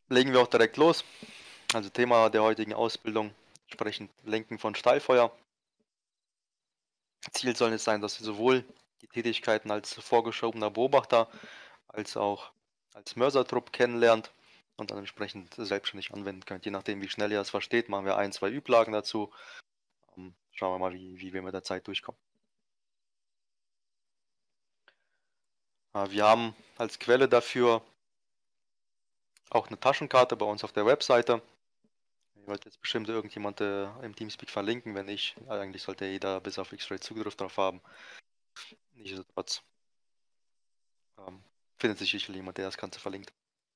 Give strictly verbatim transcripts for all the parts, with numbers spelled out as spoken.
legen wir auch direkt los. Also Thema der heutigen Ausbildung, entsprechend Lenken von Steilfeuer. Ziel soll es sein, dass ihr sowohl die Tätigkeiten als vorgeschobener Beobachter als auch als Mörsertrupp kennenlernt und dann entsprechend selbstständig anwenden könnt. Je nachdem, wie schnell ihr das versteht, machen wir ein, zwei Üblagen dazu. Um, schauen wir mal, wie, wie wir mit der Zeit durchkommen. Uh, wir haben als Quelle dafür auch eine Taschenkarte bei uns auf der Webseite. Ich wollte jetzt bestimmt irgendjemand äh, im Teamspeak verlinken, wenn nicht, eigentlich sollte jeder bis auf X-Ray Zugriff drauf haben. Nichtsdestotrotz ähm, findet sich sicherlich jemand, der das Ganze verlinkt.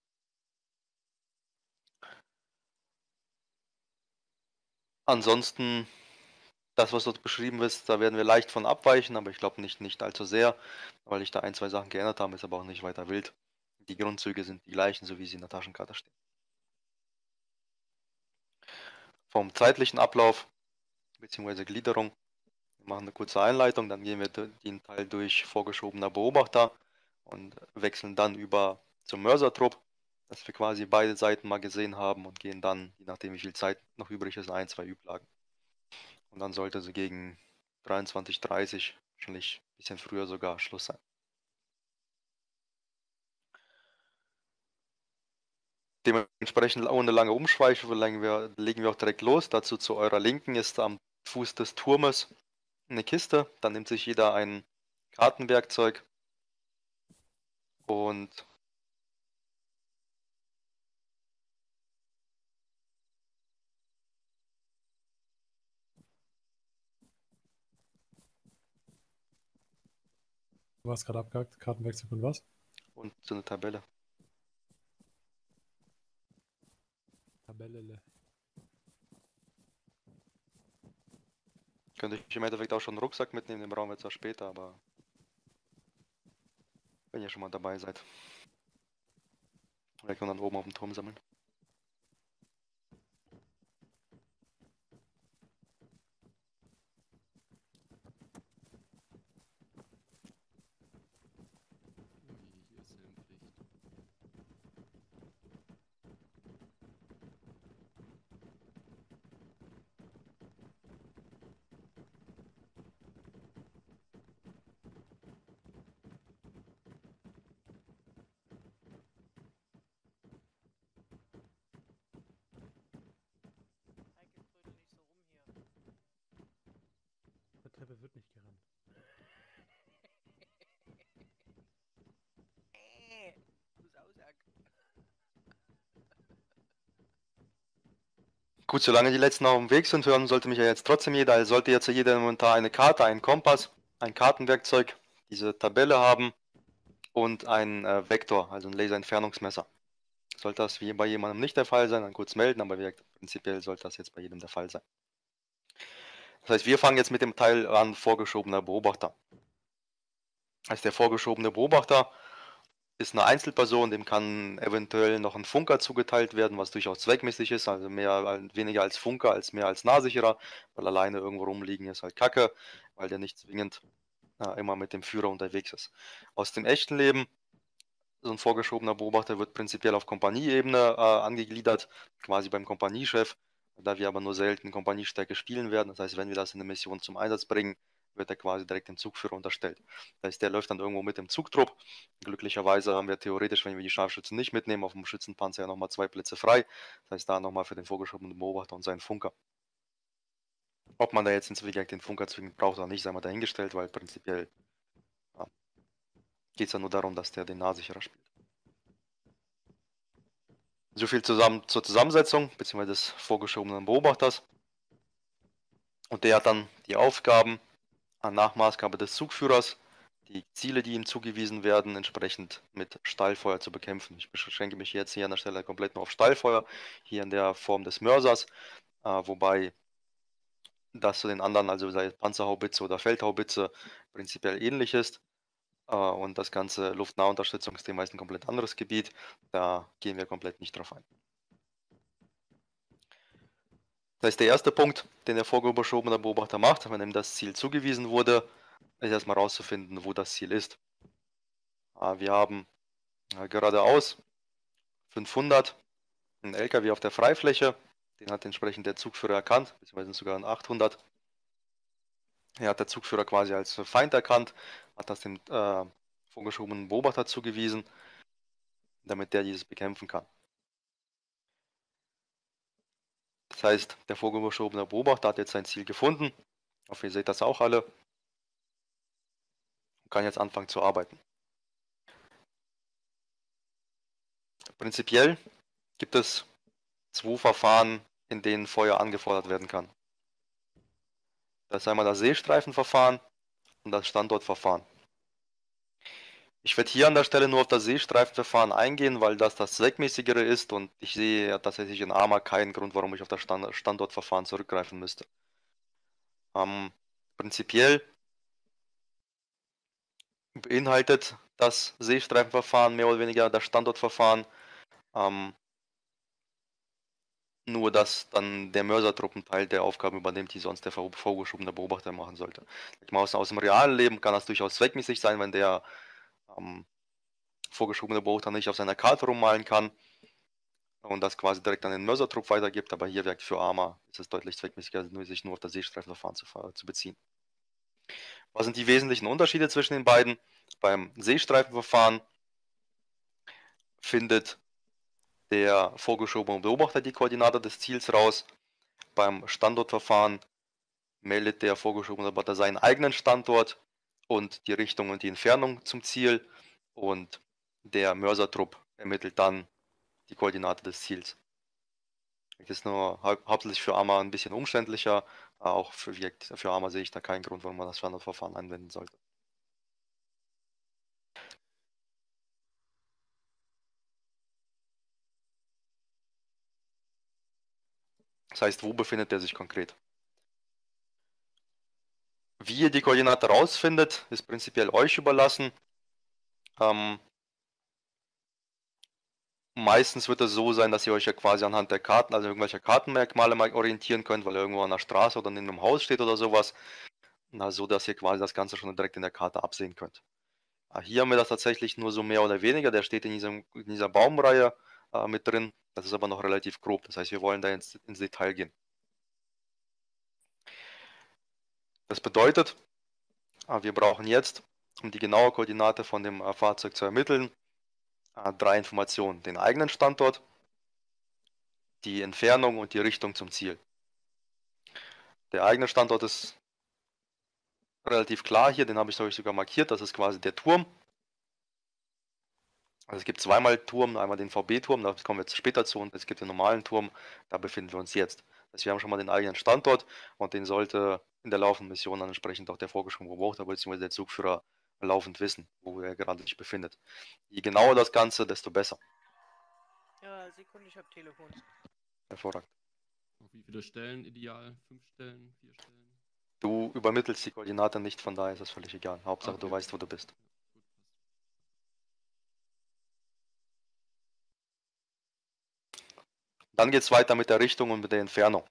Ansonsten, das, was dort beschrieben ist, da werden wir leicht von abweichen, aber ich glaube nicht, nicht allzu sehr, weil ich da ein, zwei Sachen geändert habe, ist aber auch nicht weiter wild. Die Grundzüge sind die gleichen, so wie sie in der Taschenkarte stehen. Vom zeitlichen Ablauf bzw. Gliederung, wir machen eine kurze Einleitung, dann gehen wir den Teil durch vorgeschobener Beobachter und wechseln dann über zum Mörsertrupp, dass wir quasi beide Seiten mal gesehen haben und gehen dann, je nachdem wie viel Zeit noch übrig ist, ein, zwei Üblagen. Und dann sollte sie gegen dreiundzwanzig Uhr dreißig, wahrscheinlich ein bisschen früher sogar, Schluss sein. Dementsprechend ohne lange Umschweife legen wir, legen wir auch direkt los. Dazu zu eurer Linken ist am Fuß des Turmes eine Kiste. Dann nimmt sich jeder ein Kartenwerkzeug und Du warst gerade abgehakt, Kartenwerkzeug und was? Und so eine Tabelle. Tabelle. Könnte ich im Endeffekt auch schon einen Rucksack mitnehmen, den brauchen wir zwar später, aber wenn ihr schon mal dabei seid. Wir können dann oben auf dem Turm sammeln. Der Treppe wird nicht gerannt. Gut, solange die letzten auf dem Weg sind, hören sollte mich ja jetzt trotzdem jeder. Also sollte jetzt jeder Inventar eine Karte, einen Kompass, ein Kartenwerkzeug, diese Tabelle haben und ein äh, Vektor, also ein Laserentfernungsmesser. Sollte das wie bei jemandem nicht der Fall sein, dann kurz melden, aber wie, prinzipiell sollte das jetzt bei jedem der Fall sein. Das heißt, wir fangen jetzt mit dem Teil an, vorgeschobener Beobachter. Also der vorgeschobene Beobachter ist eine Einzelperson, dem kann eventuell noch ein Funker zugeteilt werden, was durchaus zweckmäßig ist, also mehr, weniger als Funker, als mehr als Nahsicherer, weil alleine irgendwo rumliegen ist halt Kacke, weil der nicht zwingend äh, immer mit dem Führer unterwegs ist. Aus dem echten Leben, so ein vorgeschobener Beobachter wird prinzipiell auf Kompanieebene äh, angegliedert, quasi beim Kompaniechef, da wir aber nur selten Kompaniestärke spielen werden, das heißt, wenn wir das in der Mission zum Einsatz bringen, wird er quasi direkt dem Zugführer unterstellt. Das heißt, der läuft dann irgendwo mit dem Zugtrupp. Glücklicherweise haben wir theoretisch, wenn wir die Scharfschützen nicht mitnehmen, auf dem Schützenpanzer ja nochmal zwei Plätze frei. Das heißt, da nochmal für den vorgeschobenen Beobachter und seinen Funker. Ob man da jetzt ins Wege den Funker zwingend braucht oder nicht, sei mal dahingestellt, weil prinzipiell ja, geht es ja nur darum, dass der den Nahsicherer spielt. So viel zusammen zur Zusammensetzung bzw. des vorgeschobenen Beobachters. Und der hat dann die Aufgaben nach Maßgabe des Zugführers, die Ziele, die ihm zugewiesen werden, entsprechend mit Steilfeuer zu bekämpfen. Ich beschränke mich jetzt hier an der Stelle komplett nur auf Steilfeuer, hier in der Form des Mörsers, äh, wobei das zu den anderen, also sei es Panzerhaubitze oder Feldhaubitze, prinzipiell ähnlich ist. Äh, und das ganze Luftnahunterstützungsthema ist ein komplett anderes Gebiet, da gehen wir komplett nicht drauf ein. Das heißt, der erste Punkt, den der vorgeschobene Beobachter macht, wenn ihm das Ziel zugewiesen wurde, ist erstmal herauszufinden, wo das Ziel ist. Wir haben geradeaus fünfhundert, ein L K W auf der Freifläche, den hat entsprechend der Zugführer erkannt, beziehungsweise sogar ein achthundert. Er hat der Zugführer quasi als Feind erkannt, hat das dem äh, vorgeschobenen Beobachter zugewiesen, damit der dieses bekämpfen kann. Das heißt, der vorgeschobene Beobachter hat jetzt sein Ziel gefunden. Ich hoffe, ihr seht das auch alle. Und kann jetzt anfangen zu arbeiten. Prinzipiell gibt es zwei Verfahren, in denen Feuer angefordert werden kann. Das ist einmal das Seestreifenverfahren und das Standortverfahren. Ich werde hier an der Stelle nur auf das Seestreifenverfahren eingehen, weil das das zweckmäßigere ist und ich sehe tatsächlich in ARMA keinen Grund, warum ich auf das Stand Standortverfahren zurückgreifen müsste. Ähm, prinzipiell beinhaltet das Seestreifenverfahren mehr oder weniger das Standortverfahren, ähm, nur dass dann der Mörsertruppenteil der Aufgaben übernimmt, die sonst der vorgeschobene Beobachter machen sollte. Aus, aus dem realen Leben kann das durchaus zweckmäßig sein, wenn der ähm, vorgeschobene Beobachter nicht auf seiner Karte rummalen kann und das quasi direkt an den Mörsertrupp weitergibt, aber hier wirkt für ARMA ist es deutlich zweckmäßiger, sich nur auf das Seestreifenverfahren zu, zu beziehen. Was sind die wesentlichen Unterschiede zwischen den beiden? Beim Seestreifenverfahren findet der vorgeschobene Beobachter die Koordinate des Ziels raus. Beim Standortverfahren meldet der vorgeschobene Beobachter seinen eigenen Standort und die Richtung und die Entfernung zum Ziel und der Mörsertrupp ermittelt dann die Koordinate des Ziels. Das ist nur hau hauptsächlich für ARMA ein bisschen umständlicher, auch für, für ARMA sehe ich da keinen Grund, warum man das Standortverfahren anwenden sollte. Das heißt, wo befindet er sich konkret? Wie ihr die Koordinate rausfindet, ist prinzipiell euch überlassen. Ähm, meistens wird es so sein, dass ihr euch ja quasi anhand der Karten, also irgendwelcher Kartenmerkmale mal orientieren könnt, weil ihr irgendwo an der Straße oder in einem Haus steht oder sowas. Na, so dass ihr quasi das Ganze schon direkt in der Karte absehen könnt. Hier haben wir das tatsächlich nur so mehr oder weniger, der steht in, diesem, in dieser Baumreihe äh, mit drin, das ist aber noch relativ grob, das heißt, wir wollen da ins, ins Detail gehen. Das bedeutet, äh, wir brauchen jetzt, um die genaue Koordinate von dem äh, Fahrzeug zu ermitteln, äh, drei Informationen, den eigenen Standort, die Entfernung und die Richtung zum Ziel. Der eigene Standort ist relativ klar hier, den habe ich euch sogar markiert, das ist quasi der Turm. Also es gibt zweimal Turm, einmal den V B-Turm, da kommen wir jetzt später zu, und es gibt den normalen Turm, da befinden wir uns jetzt. Also wir haben schon mal den eigenen Standort und den sollte in der laufenden Mission dann entsprechend auch der vorgeschobene Beobachter bzw. der Zugführer laufend wissen, wo er gerade sich befindet. Je genauer das Ganze, desto besser. Ja, Sekunde, ich habe Telefon. Hervorragend. Wie viele Stellen ideal? Fünf Stellen? Vier Stellen? Du übermittelst die Koordinate nicht, von daher ist das völlig egal. Hauptsache Okay. Du weißt, wo du bist. Dann geht es weiter mit der Richtung und mit der Entfernung.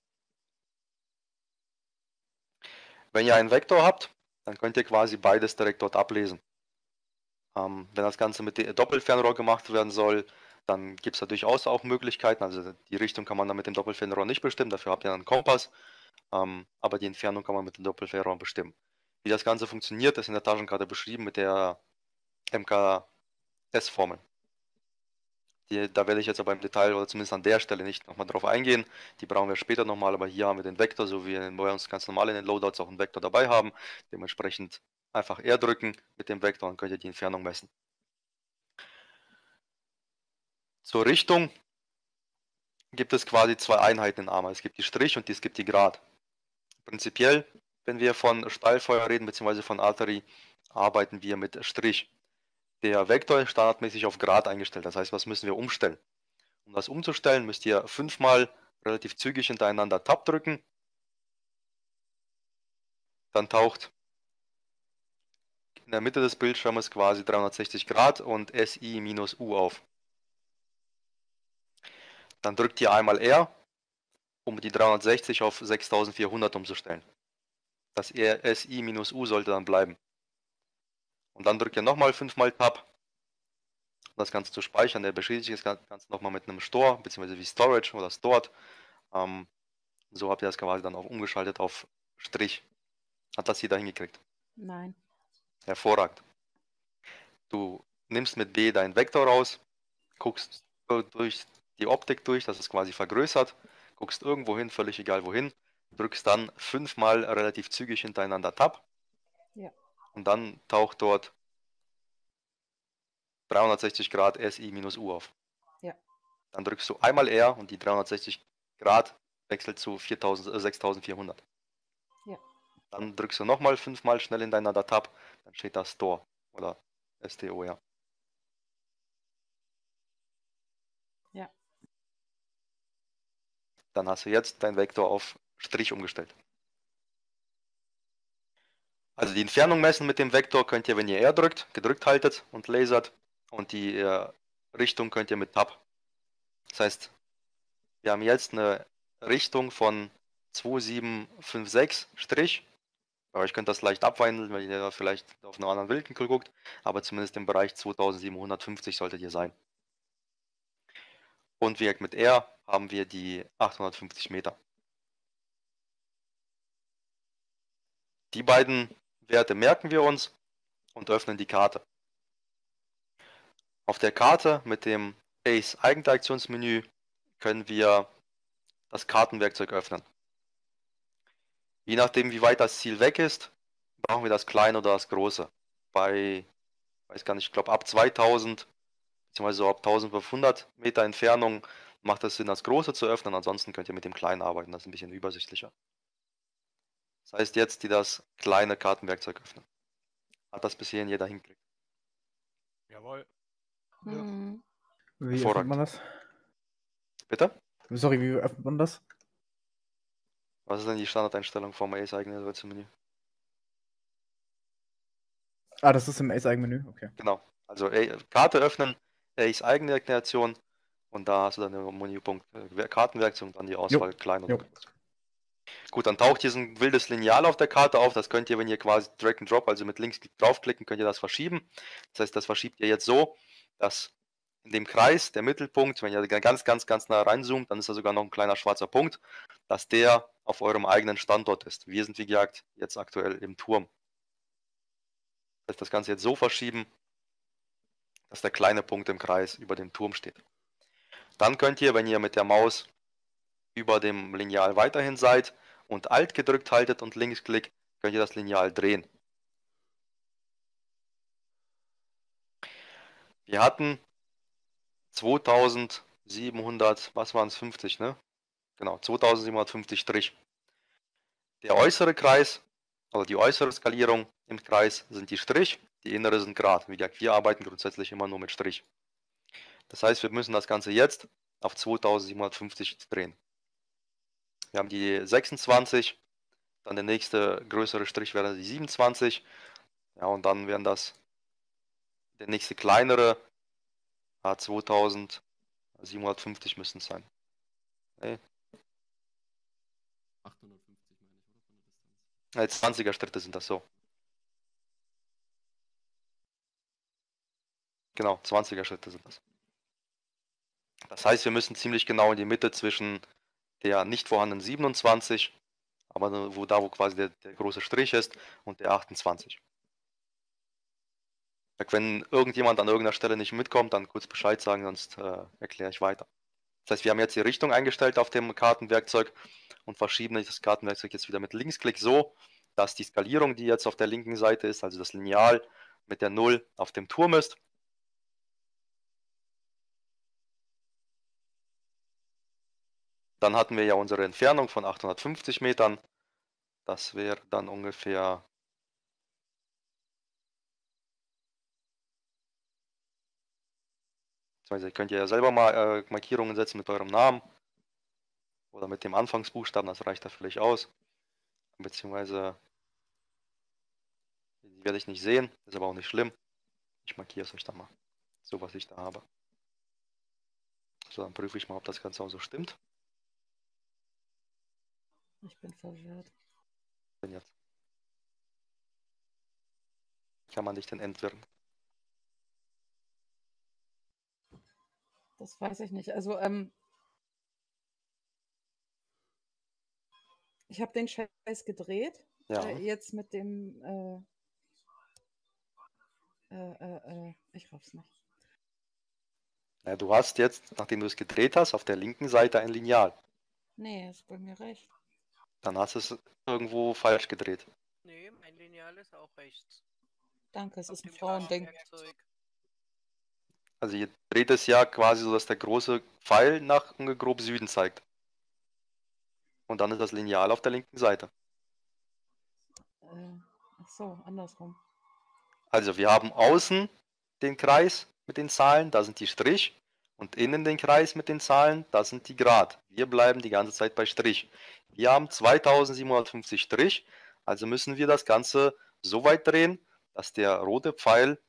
Wenn ihr einen Vektor habt, dann könnt ihr quasi beides direkt dort ablesen. Ähm, wenn das Ganze mit dem Doppelfernrohr gemacht werden soll, dann gibt es da durchaus auch Möglichkeiten. Also die Richtung kann man dann mit dem Doppelfernrohr nicht bestimmen, dafür habt ihr einen Kompass. Ähm, aber die Entfernung kann man mit dem Doppelfernrohr bestimmen. Wie das Ganze funktioniert, ist in der Taschenkarte beschrieben mit der M K S-Formel. Die, da werde ich jetzt aber im Detail oder zumindest an der Stelle nicht nochmal drauf eingehen. Die brauchen wir später nochmal, aber hier haben wir den Vektor, so wie wir uns ganz normal in den Loadouts auch einen Vektor dabei haben. Dementsprechend einfach R drücken mit dem Vektor und könnt ihr die Entfernung messen. Zur Richtung gibt es quasi zwei Einheiten in ARMA. Es gibt die Strich und es gibt die Grad. Prinzipiell, wenn wir von Steilfeuer reden bzw. von Arterie, arbeiten wir mit Strich. Der Vektor ist standardmäßig auf Grad eingestellt, das heißt, was müssen wir umstellen? Um das umzustellen, müsst ihr fünfmal relativ zügig hintereinander Tab drücken. Dann taucht in der Mitte des Bildschirmes quasi dreihundertsechzig Grad und S I minus U auf. Dann drückt ihr einmal R, um die dreihundertsechzig auf sechstausendvierhundert umzustellen. Das S I minus U sollte dann bleiben. Und dann drückt ihr nochmal fünfmal Tab. das Ganze zu speichern. Der beschädigt das Ganze nochmal mit einem Store, beziehungsweise wie Storage oder Stored. Ähm, so habt ihr das quasi dann auch umgeschaltet auf Strich. Hat das jeder hingekriegt? Nein. Hervorragend. Du nimmst mit B deinen Vektor raus, guckst durch die Optik durch, dass es quasi vergrößert, guckst irgendwo hin, völlig egal wohin, drückst dann fünfmal relativ zügig hintereinander Tab. Ja. Und dann taucht dort dreihundertsechzig Grad S I minus U auf. Ja. Dann drückst du einmal R und die dreihundertsechzig Grad wechselt zu viertausend, äh, sechstausendvierhundert. Ja. Dann drückst du nochmal fünfmal schnell hintereinander Tab, dann steht da Store oder S T O, ja. Ja. Dann hast du jetzt dein Vektor auf Strich umgestellt. Also die Entfernung messen mit dem Vektor könnt ihr, wenn ihr R drückt, gedrückt haltet und lasert, und die äh, Richtung könnt ihr mit Tab. Das heißt, wir haben jetzt eine Richtung von zwei sieben fünf sechs Strich. Bei euch könnt das leicht abweichen, weil ihr vielleicht auf einen anderen Winkel guckt, aber zumindest im Bereich zweitausendsiebenhundertfünfzig solltet ihr sein. Und wie gesagt, mit R haben wir die achthundertfünfzig Meter. Die beiden Werte merken wir uns und öffnen die Karte. Auf der Karte mit dem Ace Eigeninteraktionsmenü können wir das Kartenwerkzeug öffnen. Je nachdem, wie weit das Ziel weg ist, brauchen wir das kleine oder das große. Bei, weiß gar nicht, ich glaube ab zweitausend bzw. so ab eintausendfünfhundert Meter Entfernung macht es Sinn, das große zu öffnen. Ansonsten könnt ihr mit dem kleinen arbeiten, das ist ein bisschen übersichtlicher. Das heißt jetzt, die das kleine Kartenwerkzeug öffnen. Hat das bis hierhin jeder hingekriegt? Jawohl. Mhm. Wie öffnet Hervorragend. man das? Bitte? Sorry, wie öffnet man das? Was ist denn die Standardeinstellung vom Ace Eigeninteraktionsmenü? Ah, das ist im Ace-Eigenmenü, okay. Genau. Also äh, Karte öffnen, Ace Eigeninteraktion, und da hast du dann den Menüpunkt äh, Kartenwerkzeug und dann die Auswahl klein oder Jo. groß. Gut, dann taucht hier so ein wildes Lineal auf der Karte auf. Das könnt ihr, wenn ihr quasi Drag and Drop, also mit links draufklicken, könnt ihr das verschieben. Das heißt, das verschiebt ihr jetzt so, dass in dem Kreis der Mittelpunkt, wenn ihr ganz, ganz, ganz nah reinzoomt, dann ist da sogar noch ein kleiner schwarzer Punkt, dass der auf eurem eigenen Standort ist. Wir sind, wie gesagt, jetzt aktuell im Turm. Das heißt, das Ganze jetzt so verschieben, dass der kleine Punkt im Kreis über dem Turm steht. Dann könnt ihr, wenn ihr mit der Maus über dem Lineal weiterhin seid und Alt gedrückt haltet und Linksklick, könnt ihr das Lineal drehen. Wir hatten zweitausendsiebenhundert, was waren es, fünfzig, ne? Genau, zweitausendsiebenhundertfünfzig Strich. Der äußere Kreis, also die äußere Skalierung im Kreis sind die Strich, die innere sind Grad. Wie gesagt, wir arbeiten grundsätzlich immer nur mit Strich. Das heißt, wir müssen das Ganze jetzt auf zweitausendsiebenhundertfünfzig drehen. Wir haben die sechsundzwanzig, dann der nächste größere Strich wäre die siebenundzwanzig, ja, und dann wären das der nächste kleinere, ah, zweitausendsiebenhundertfünfzig müssten es sein. Nee, achthundertfünfzig meine ich, oder? Von der Distanz. äh, zwanziger Schritte sind das so. Genau, zwanziger Schritte sind das. Das heißt, wir müssen ziemlich genau in die Mitte zwischen der nicht vorhandenen siebenundzwanzig, aber wo da wo quasi der, der große Strich ist, und der achtundzwanzig. Wenn irgendjemand an irgendeiner Stelle nicht mitkommt, dann kurz Bescheid sagen, sonst äh, erkläre ich weiter. Das heißt, wir haben jetzt die Richtung eingestellt auf dem Kartenwerkzeug und verschieben das Kartenwerkzeug jetzt wieder mit Linksklick so, dass die Skalierung, die jetzt auf der linken Seite ist, also das Lineal mit der null auf dem Turm ist. Dann hatten wir ja unsere Entfernung von achthundertfünfzig Metern. Das wäre dann ungefähr Ihr könnt ja selber mal äh, Markierungen setzen mit eurem Namen oder mit dem Anfangsbuchstaben, das reicht da völlig aus. Beziehungsweise, die werde ich nicht sehen, ist aber auch nicht schlimm. Ich markiere es euch dann mal, so was ich da habe. So, dann prüfe ich mal, ob das Ganze auch so stimmt. Ich bin verwirrt. Denn jetzt kann man dich denn entwirren. Das weiß ich nicht. Also, ähm, ich habe den Scheiß gedreht. Ja. Äh, jetzt mit dem, äh, äh, äh, äh, ich raff's nicht. Ja, du hast jetzt, nachdem du es gedreht hast, auf der linken Seite ein Lineal. Nee, ist bei mir recht. Dann hast du es irgendwo falsch gedreht. Nee, mein Lineal ist auch rechts. Danke, es Auf ist ein dem Frauending. Kartenwerkzeug. Also ihr dreht es ja quasi so, dass der große Pfeil nach grob Süden zeigt. Und dann ist das Lineal auf der linken Seite. Äh, ach so, andersrum. Also wir haben außen den Kreis mit den Zahlen, da sind die Strich. Und innen den Kreis mit den Zahlen, da sind die Grad. Wir bleiben die ganze Zeit bei Strich. Wir haben zweitausendsiebenhundertfünfzig Strich, also müssen wir das Ganze so weit drehen, dass der rote Pfeil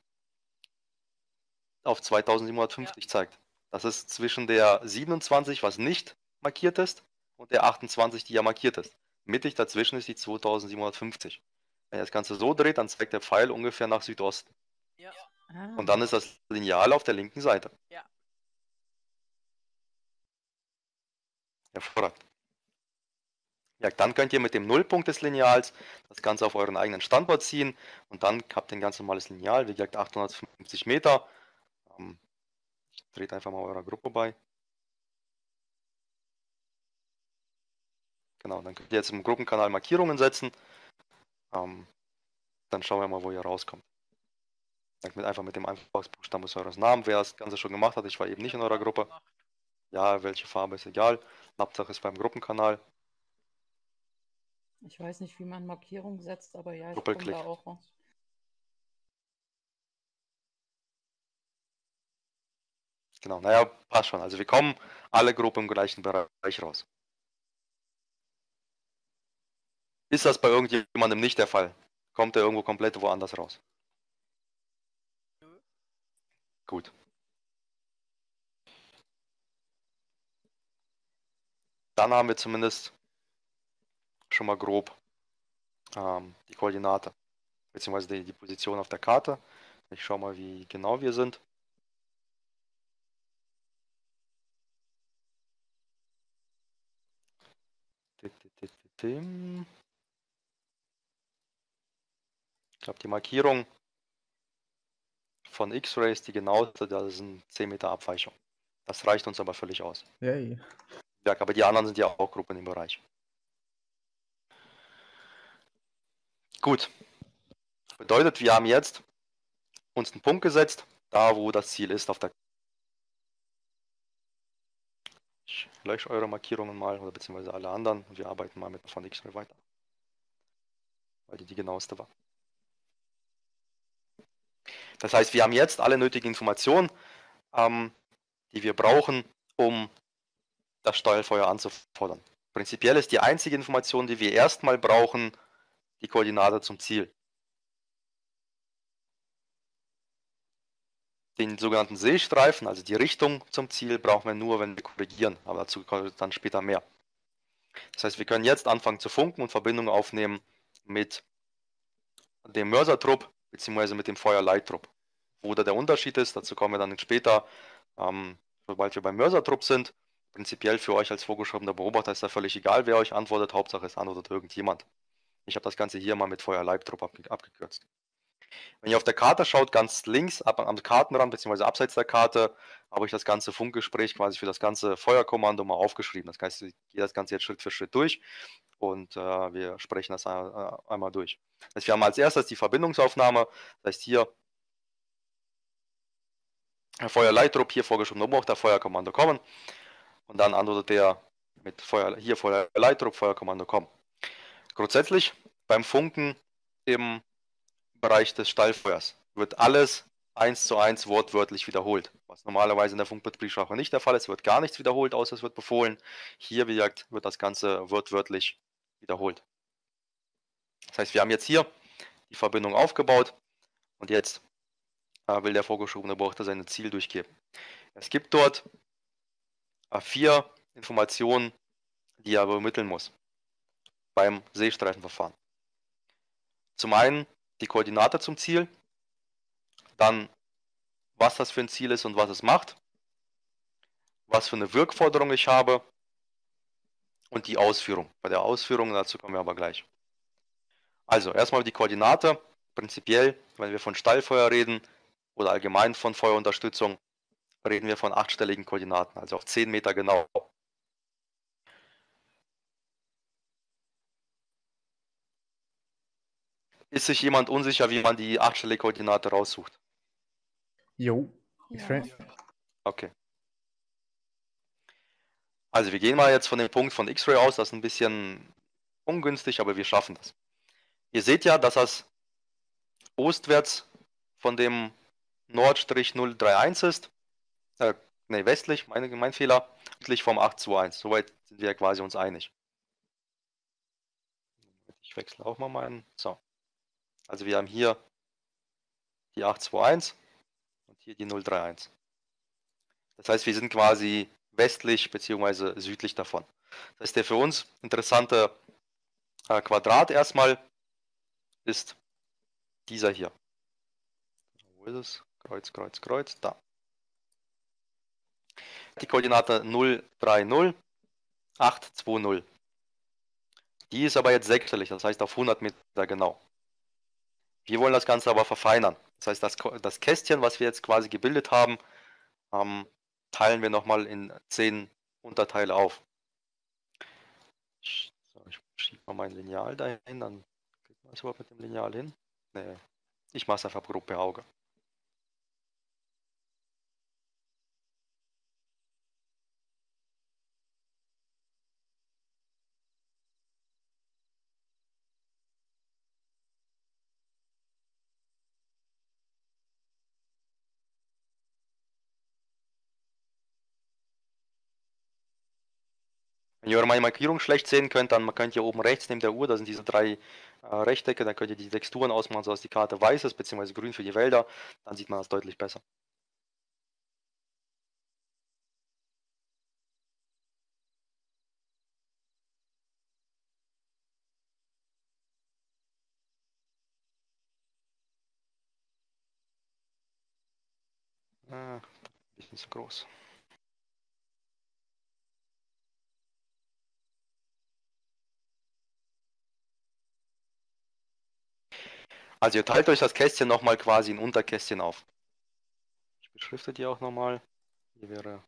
auf zweitausendsiebenhundertfünfzig Ja. zeigt. Das ist zwischen der siebenundzwanzig, was nicht markiert ist, und der achtundzwanzig, die ja markiert ist. Mittig dazwischen ist die zweitausendsiebenhundertfünfzig. Wenn ihr das Ganze so dreht, dann zeigt der Pfeil ungefähr nach Südosten. Ja. Ah, Und dann ist das Lineal auf der linken Seite. Ja. Hervorragend. Ja, dann könnt ihr mit dem Nullpunkt des Lineals das Ganze auf euren eigenen Standort ziehen und dann habt ihr ein ganz normales Lineal, wie gesagt achthundertfünfzig Meter. Ähm, dreht einfach mal eurer Gruppe bei. Genau, dann könnt ihr jetzt im Gruppenkanal Markierungen setzen. Ähm, dann schauen wir mal, wo ihr rauskommt. Dann mit, einfach mit dem Anfangsbuchstaben eures Namens, wer das Ganze schon gemacht hat. Ich war eben nicht in eurer Gruppe. Gemacht. Ja, welche Farbe ist egal. Hauptsache ist beim Gruppenkanal. ich weiß nicht, wie man Markierung setzt, aber ja, ich komme Doppelklick. da auch raus. Genau, naja, passt schon. Also wir kommen alle Gruppen im gleichen Bereich raus. Ist das bei irgendjemandem nicht der Fall? Kommt er irgendwo komplett woanders raus? Nö. Gut. Dann haben wir zumindest schon mal grob ähm, die Koordinate, beziehungsweise die, die Position auf der Karte. Ich schaue mal, wie genau wir sind. Ich glaube, die Markierung von X-Ray ist die genaueste, das sind zehn Meter Abweichung. Das reicht uns aber völlig aus. Yay. Ja, aber die anderen sind ja auch Gruppen im Bereich. Gut. Bedeutet, wir haben jetzt uns einen Punkt gesetzt, da wo das Ziel ist auf der. Ich lösche eure Markierungen mal oder beziehungsweise alle anderen und wir arbeiten mal mit von X-Ray weiter. Weil die die genaueste war. Das heißt, wir haben jetzt alle nötigen Informationen, ähm, die wir brauchen, um das Steuerfeuer anzufordern. Prinzipiell ist die einzige Information, die wir erstmal brauchen, die Koordinate zum Ziel. Den sogenannten Seestreifen, also die Richtung zum Ziel, brauchen wir nur, wenn wir korrigieren, aber dazu kommt dann später mehr. Das heißt, wir können jetzt anfangen zu funken und Verbindungen aufnehmen mit dem Mörsertrupp bzw. mit dem Feuerleittrupp. Wo da der Unterschied ist, dazu kommen wir dann später, ähm, sobald wir beim Mörsertrupp sind. Prinzipiell für euch als vorgeschriebener Beobachter ist da völlig egal, wer euch antwortet, Hauptsache es antwortet irgendjemand. Ich habe das Ganze hier mal mit Feuerleittrupp abge abgekürzt. Wenn ihr auf der Karte schaut, ganz links ab, am Kartenrand bzw. abseits der Karte, habe ich das ganze Funkgespräch quasi für das ganze Feuerkommando mal aufgeschrieben. Das heißt, ich gehe das Ganze jetzt Schritt für Schritt durch und äh, wir sprechen das äh, einmal durch. Das heißt, wir haben als erstes die Verbindungsaufnahme, das heißt hier Feuerleittrupp, hier vorgeschriebene Beobachter, Feuerkommando kommen und dann antwortet der mit Feuer, hier Feuerleittrupp, Feuerkommando kommen. Grundsätzlich beim Funken im Bereich des Stallfeuers wird alles eins zu eins wortwörtlich wiederholt. Was normalerweise in der Funkbetriebssprache nicht der Fall ist, wird gar nichts wiederholt, außer es wird befohlen. Hier, wie gesagt, wird das Ganze wortwörtlich wiederholt. Das heißt, wir haben jetzt hier die Verbindung aufgebaut und jetzt äh, will der vorgeschobene Beobachter sein Ziel durchgeben. Es gibt dort äh, vier Informationen, die er übermitteln muss beim Seestreifenverfahren. Zum einen die Koordinate zum Ziel, dann was das für ein Ziel ist und was es macht, was für eine Wirkforderung ich habe und die Ausführung. Bei der Ausführung, dazu kommen wir aber gleich. Also erstmal die Koordinate. Prinzipiell, wenn wir von Stallfeuer reden oder allgemein von Feuerunterstützung, reden wir von achtstelligen Koordinaten, also auf zehn Meter genau. Ist sich jemand unsicher, wie man die achtstellige Koordinate raussucht? Jo. Ja. X-Ray. Okay. Also wir gehen mal jetzt von dem Punkt von X-Ray aus, das ist ein bisschen ungünstig, aber wir schaffen das. Ihr seht ja, dass das ostwärts von dem Nordstrich null drei eins ist, äh, ne, westlich, meine, mein Fehler, östlich vom acht zwei eins. Soweit sind wir quasi uns einig. Ich wechsle auch mal meinen. So. Also wir haben hier die acht zwei eins und hier die null drei eins. Das heißt, wir sind quasi westlich bzw. südlich davon. Das heißt, der für uns interessante äh, Quadrat erstmal ist dieser hier. Wo ist es? Kreuz, Kreuz, Kreuz, da. Die Koordinate null drei null acht zwei null. Die ist aber jetzt sechsstellig, das heißt auf hundert Meter genau. Wir wollen das Ganze aber verfeinern. Das heißt, das, das Kästchen, was wir jetzt quasi gebildet haben, ähm, teilen wir nochmal in zehn Unterteile auf. So, ich schiebe mal mein Lineal dahin, dann kriegt man es überhaupt mit dem Lineal hin. Nee, ich mache es einfach grob per Auge. Wenn ihr meine Markierung schlecht sehen könnt, dann könnt ihr oben rechts neben der Uhr, da sind diese drei äh, Rechtecke, dann könnt ihr die Texturen ausmachen, sodass die Karte weiß ist, beziehungsweise grün für die Wälder, dann sieht man das deutlich besser. Ah, ein bisschen zu groß. Also ihr teilt euch das Kästchen nochmal quasi in Unterkästchen auf. Ich beschrifte die auch nochmal. Hier wäre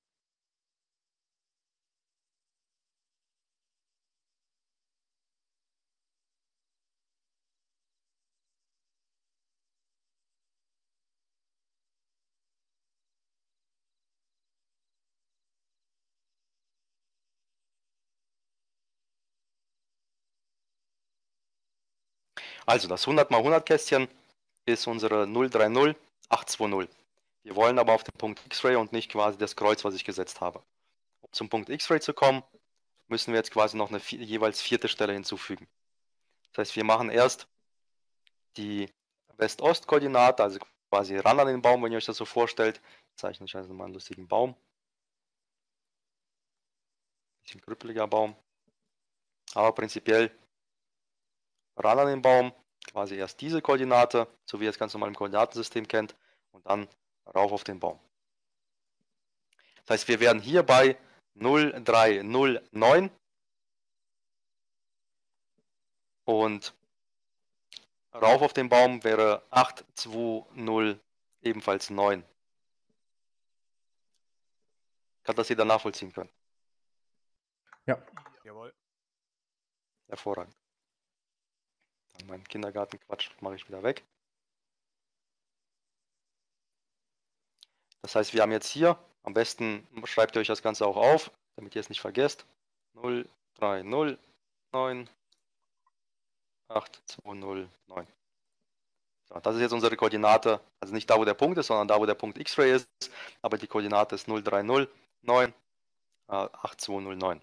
also das hundert mal hundert Kästchen ist unsere null drei null acht zwei null. Wir wollen aber auf den Punkt X-Ray und nicht quasi das Kreuz, was ich gesetzt habe. Um zum Punkt X-Ray zu kommen, müssen wir jetzt quasi noch eine jeweils vierte Stelle hinzufügen. Das heißt, wir machen erst die West-Ost-Koordinate, also quasi ran an den Baum, wenn ihr euch das so vorstellt. Ich zeichne euch also mal einen lustigen Baum. Bisschen krüppeliger Baum. Aber prinzipiell ran an den Baum, quasi erst diese Koordinate, so wie ihr es ganz normal im Koordinatensystem kennt, und dann rauf auf den Baum. Das heißt, wir werden hier bei null drei null neun und rauf auf den Baum wäre acht zwei null ebenfalls neun. Kann das jeder nachvollziehen können? Ja. Jawohl. Hervorragend. Dann meinen Kindergartenquatsch mache ich wieder weg. Das heißt, wir haben jetzt hier, am besten schreibt ihr euch das Ganze auch auf, damit ihr es nicht vergesst. null drei null neun acht zwei null neun. So, das ist jetzt unsere Koordinate, also nicht da, wo der Punkt ist, sondern da, wo der Punkt X-Ray ist, aber die Koordinate ist null drei null neun acht zwei null neun.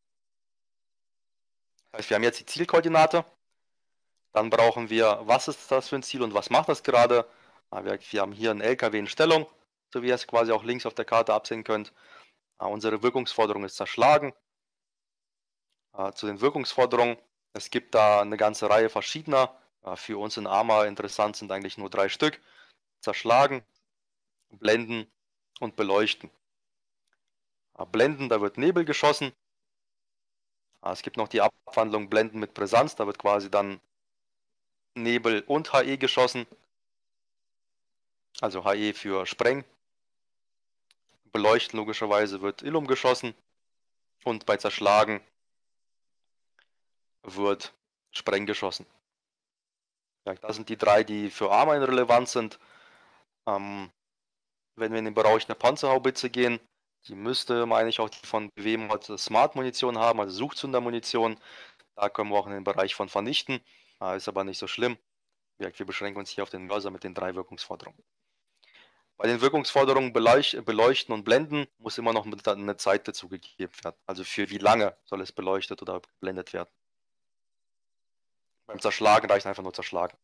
Das heißt, wir haben jetzt die Zielkoordinate. Dann brauchen wir, was ist das für ein Ziel und was macht das gerade? Wir, wir haben hier einen L K W in Stellung, so wie ihr es quasi auch links auf der Karte absehen könnt. Unsere Wirkungsforderung ist zerschlagen. Zu den Wirkungsforderungen, es gibt da eine ganze Reihe verschiedener. Für uns in ARMA interessant sind eigentlich nur drei Stück. Zerschlagen, blenden und beleuchten. Äh, Blenden, da wird Nebel geschossen. Äh, es gibt noch die Abwandlung Blenden mit Brisanz, da wird quasi dann Nebel und H E geschossen. Also H E für Spreng. Beleuchten logischerweise wird Illum geschossen. Und bei Zerschlagen wird Spreng geschossen. Ja, das sind die drei, die für Armeilen relevant sind. Ähm, wenn wir in den Bereich einer Panzerhaubitze gehen, die müsste, meine ich, auch die von B W-Mod Smart-Munition haben, also Suchzünder-Munition. Da können wir auch in den Bereich von vernichten. Äh, ist aber nicht so schlimm. Wir beschränken uns hier auf den Mörser mit den drei Wirkungsforderungen. Bei den Wirkungsforderungen beleuchten und blenden muss immer noch eine Zeit dazu gegeben werden. Also für wie lange soll es beleuchtet oder geblendet werden. Beim Zerschlagen reicht einfach nur zerschlagen.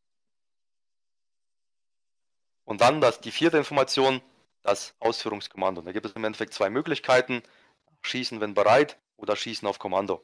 Und dann das, die vierte Information, das Ausführungskommando. Da gibt es im Endeffekt zwei Möglichkeiten. Schießen, wenn bereit, oder Schießen auf Kommando.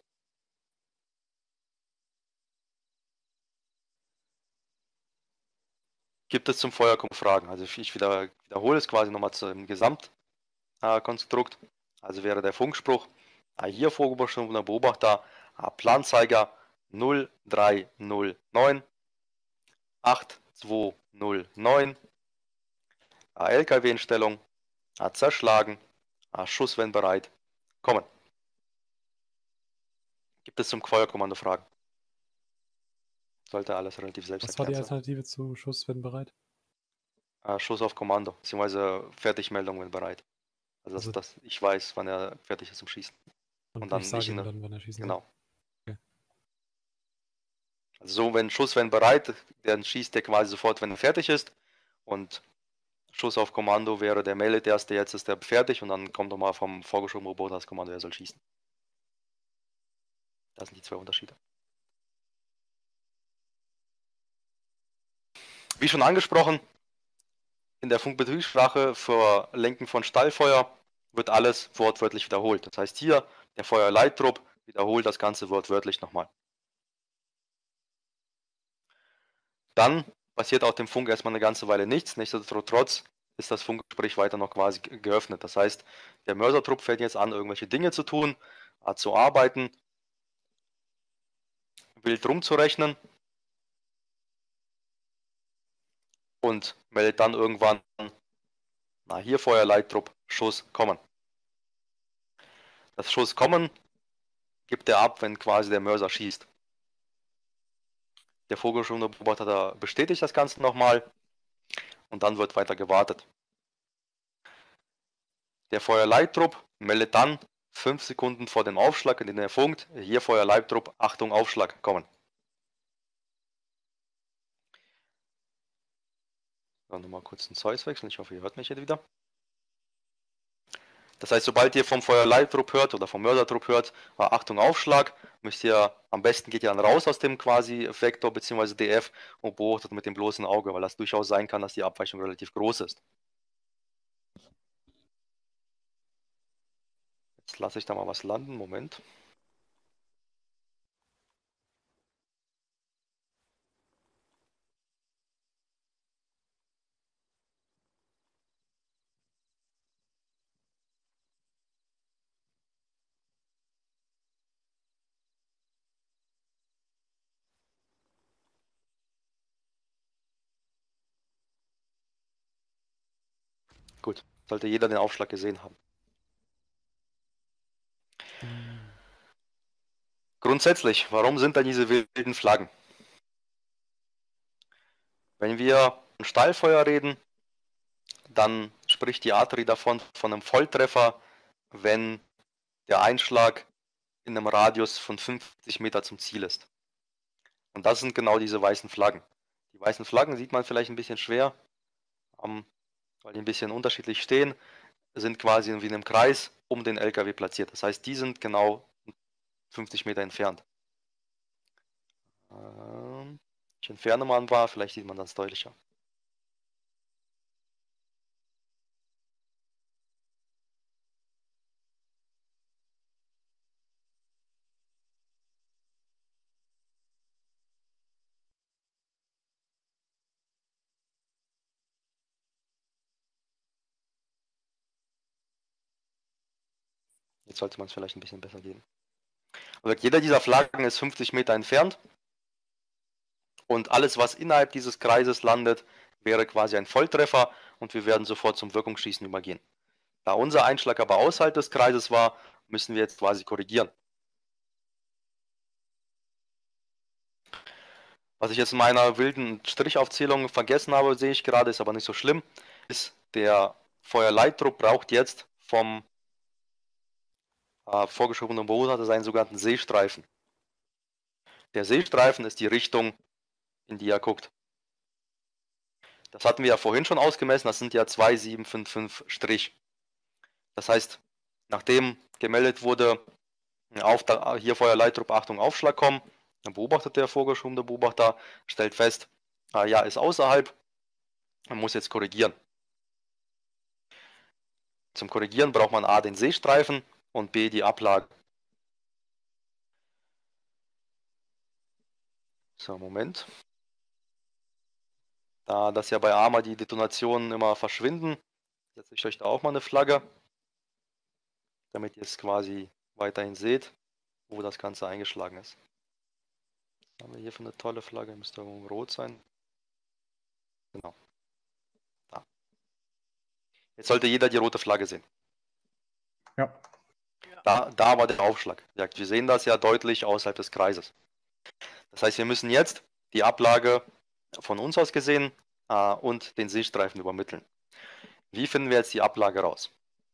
Gibt es zum Feuerkommen Fragen? Also ich wieder, wiederhole es quasi nochmal zum Gesamtkonstrukt. Äh, also wäre der Funkspruch, äh, hier vorgeschobener Beobachter, äh, Planzeiger null drei null neun acht zwei null neun, äh, L K W in Stellung, äh, zerschlagen, äh, Schuss wenn bereit, kommen. Gibt es zum Feuerkommando Fragen? Sollte alles relativ selbst Was war die erklärt sein. Alternative zu Schuss, wenn bereit? Äh, Schuss auf Kommando, beziehungsweise Fertigmeldung, wenn bereit. Also, Also- dass, dass ich weiß, wann er fertig ist zum Schießen. Und, Und dann ich sage nicht ihm in- dann, wenn er schießen Genau. Okay. Also so, wenn Schuss, wenn bereit, dann schießt der quasi sofort, wenn er fertig ist. Und Schuss auf Kommando wäre, der meldet erst, der jetzt ist der fertig und dann kommt nochmal vom vorgeschobenen Roboter das Kommando, er soll schießen. Das sind die zwei Unterschiede. Wie schon angesprochen, in der Funkbetriebssprache für Lenken von Stallfeuer wird alles wortwörtlich wiederholt. Das heißt hier, der Feuerleittrupp wiederholt das Ganze wortwörtlich nochmal. Dann passiert auf dem Funk erstmal eine ganze Weile nichts. Nichtsdestotrotz ist das Funkgespräch weiter noch quasi geöffnet. Das heißt, der Mörsertrupp fängt jetzt an, irgendwelche Dinge zu tun, zu arbeiten, wild rumzurechnen und meldet dann irgendwann, na hier Feuerleittrupp, Schuss kommen. Das Schuss kommen gibt er ab, wenn quasi der Mörser schießt. Der vorgeschobene Beobachter bestätigt das Ganze nochmal und dann wird weiter gewartet. Der Feuerleittrupp meldet dann fünf Sekunden vor dem Aufschlag, in dem er funkt, hier Feuerleittrupp, Achtung, Aufschlag, kommen. Dann nochmal kurz den Zeus wechseln, ich hoffe, ihr hört mich jetzt wieder. Das heißt, sobald ihr vom Feuerleittrupp hört oder vom Mörsertrupp hört, Achtung, Aufschlag, müsst ihr, am besten geht ihr dann raus aus dem quasi Vektor bzw. D F und beobachtet mit dem bloßen Auge, weil das durchaus sein kann, dass die Abweichung relativ groß ist. Jetzt lasse ich da mal was landen, Moment. Gut, sollte jeder den Aufschlag gesehen haben. Grundsätzlich, warum sind da diese wilden Flaggen? Wenn wir von Stallfeuer reden, dann spricht die Arterie davon von einem Volltreffer, wenn der Einschlag in einem Radius von fünfzig Meter zum Ziel ist. Und das sind genau diese weißen Flaggen. Die weißen Flaggen sieht man vielleicht ein bisschen schwer, weil die ein bisschen unterschiedlich stehen, sind quasi wie in einem Kreis um den L K W platziert. Das heißt, die sind genau fünfzig Meter entfernt. Ich entferne mal ein paar, vielleicht sieht man das deutlicher. Jetzt sollte man es vielleicht ein bisschen besser gehen. Also jeder dieser Flaggen ist fünfzig Meter entfernt. Und alles, was innerhalb dieses Kreises landet, wäre quasi ein Volltreffer und wir werden sofort zum Wirkungsschießen übergehen. Da unser Einschlag aber außerhalb des Kreises war, müssen wir jetzt quasi korrigieren. Was ich jetzt in meiner wilden Strichaufzählung vergessen habe, sehe ich gerade, ist aber nicht so schlimm, ist, der Feuerleittrupp braucht jetzt vom äh, vorgeschobenen Beobachter seinen sogenannten Seestreifen. Der Seestreifen ist die Richtung, in die er guckt. Das hatten wir ja vorhin schon ausgemessen, das sind ja zwei sieben fünf fünf Strich. Das heißt, nachdem gemeldet wurde, auf der, hier Feuerleittrupp, Achtung, Aufschlag kommen, dann beobachtet der vorgeschobene Beobachter, stellt fest, äh, ja, ist außerhalb, man muss jetzt korrigieren. Zum Korrigieren braucht man A den Seestreifen und B die Ablage. So, Moment. Da das ja bei Arma die Detonationen immer verschwinden, setze ich euch da auch mal eine Flagge, damit ihr es quasi weiterhin seht, wo das Ganze eingeschlagen ist. Was haben wir hier für eine tolle Flagge? Müsste irgendwo rot sein. Genau. Da. Jetzt sollte jeder die rote Flagge sehen. Ja. Da, da war der Aufschlag. Ja, wir sehen das ja deutlich außerhalb des Kreises. Das heißt, wir müssen jetzt die Ablage von uns aus gesehen äh, und den Seestreifen übermitteln. Wie finden wir jetzt die Ablage raus?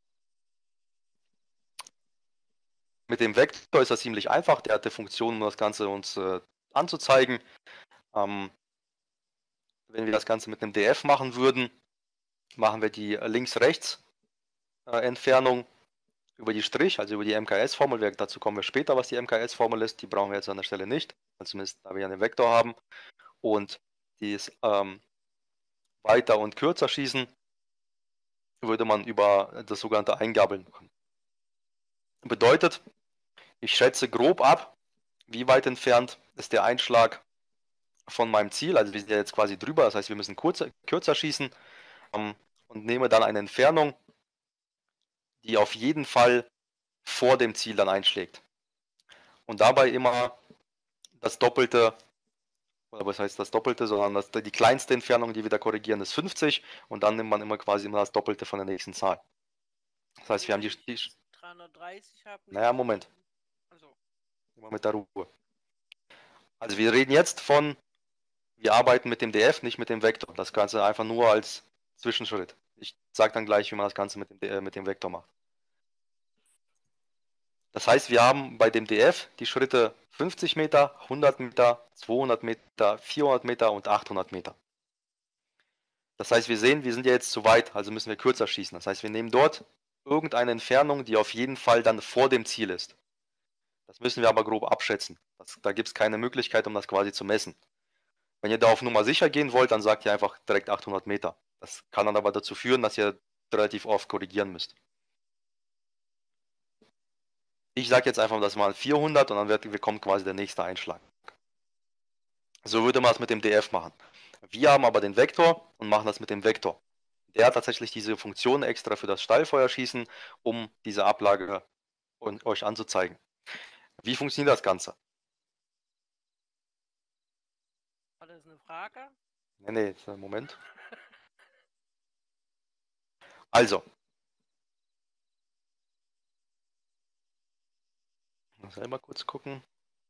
Mit dem Vektor ist das ziemlich einfach. Der hat die Funktion, um das Ganze uns äh, anzuzeigen. Ähm, wenn wir das Ganze mit einem D F machen würden, machen wir die Links-Rechts-Entfernung über die Strich, also über die M K S-Formel. Dazu kommen wir später, was die M K S-Formel ist. Die brauchen wir jetzt an der Stelle nicht, zumindest da wir ja einen Vektor haben. Und die ist ähm, weiter und kürzer schießen, würde man über das sogenannte Eingabeln machen. Bedeutet, ich schätze grob ab, wie weit entfernt ist der Einschlag von meinem Ziel. Also wir sind ja jetzt quasi drüber, das heißt, wir müssen kurzer, kürzer schießen ähm, und nehme dann eine Entfernung, die auf jeden Fall vor dem Ziel dann einschlägt. Und dabei immer das Doppelte, oder was heißt das Doppelte, sondern das, die kleinste Entfernung, die wir da korrigieren, ist fünfzig und dann nimmt man immer quasi immer das Doppelte von der nächsten Zahl. Das heißt, wir haben die... die dreihundertdreißig haben. Naja, Moment. Also. Immer mit der Ruhe. Also wir reden jetzt von, wir arbeiten mit dem D F, nicht mit dem Vektor. Das Ganze einfach nur als Zwischenschritt. Ich sage dann gleich, wie man das Ganze mit dem, äh, mit dem Vektor macht. Das heißt, wir haben bei dem D F die Schritte fünfzig Meter, hundert Meter, zweihundert Meter, vierhundert Meter und achthundert Meter. Das heißt, wir sehen, wir sind ja jetzt zu weit, also müssen wir kürzer schießen. Das heißt, wir nehmen dort irgendeine Entfernung, die auf jeden Fall dann vor dem Ziel ist. Das müssen wir aber grob abschätzen. Das, da gibt es keine Möglichkeit, um das quasi zu messen. Wenn ihr da auf Nummer sicher gehen wollt, dann sagt ihr einfach direkt achthundert Meter. Das kann dann aber dazu führen, dass ihr relativ oft korrigieren müsst. Ich sage jetzt einfach das mal vierhundert und dann wird, kommt quasi der nächste Einschlag. So würde man es mit dem D F machen. Wir haben aber den Vektor und machen das mit dem Vektor. Der hat tatsächlich diese Funktion extra für das Steilfeuerschießen, um diese Ablage euch anzuzeigen. Wie funktioniert das Ganze? War das eine Frage? Nee, nee, Moment. Also. Mal selber kurz gucken.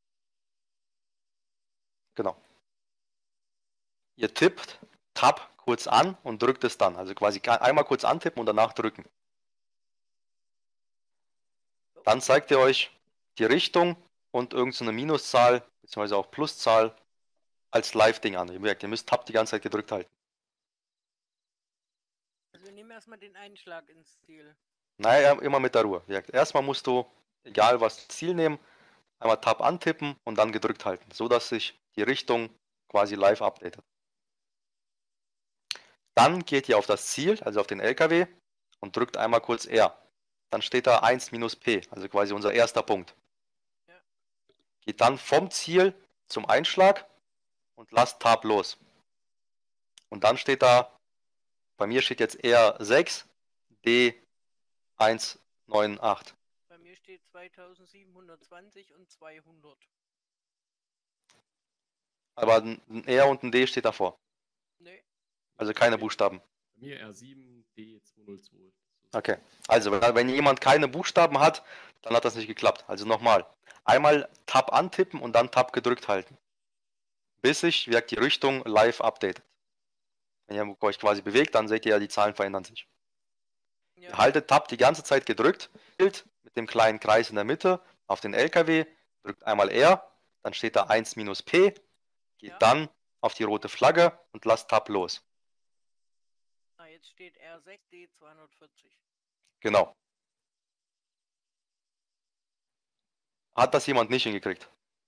Genau. Ihr tippt Tab kurz an und drückt es dann. Also quasi einmal kurz antippen und danach drücken. Dann zeigt ihr euch die Richtung und irgendeine Minuszahl bzw. auch Pluszahl als Live-Ding an. Ihr merkt, ihr müsst Tab die ganze Zeit gedrückt halten. Also wir nehmen erstmal den Einschlag ins Ziel. Naja, immer mit der Ruhe. Erstmal musst du, egal was Ziel nehmen, einmal Tab antippen und dann gedrückt halten, so dass sich die Richtung quasi live updatet. Dann geht ihr auf das Ziel, also auf den L K W und drückt einmal kurz R. Dann steht da eins minus P, also quasi unser erster Punkt. Ja. Geht dann vom Ziel zum Einschlag und lasst Tab los. Und dann steht da, bei mir steht jetzt R sechs, D eins neun acht. Bei mir mir steht zweitausendsiebenhundertzwanzig und zweihundert. Aber ein R und ein D steht davor. Nee. Also keine Buchstaben. Bei mir R sieben D zweihundertzwei. Okay. Also, wenn wenn jemand keine Buchstaben hat, dann hat das nicht geklappt. Also nochmal. Einmal Tab antippen und dann Tab gedrückt halten. Bis sich wirkt die Richtung live updatet. Wenn ihr euch quasi bewegt, dann seht ihr ja, die Zahlen verändern sich. Ja. Ihr haltet Tab die ganze Zeit gedrückt, mit dem kleinen Kreis in der Mitte auf den L K W, drückt einmal R, dann steht da eins minus P, geht Ja. dann auf die rote Flagge und lasst Tab los. Ah, jetzt steht R sechs D zweihundertvierzig. Genau. Hat das jemand nicht hingekriegt?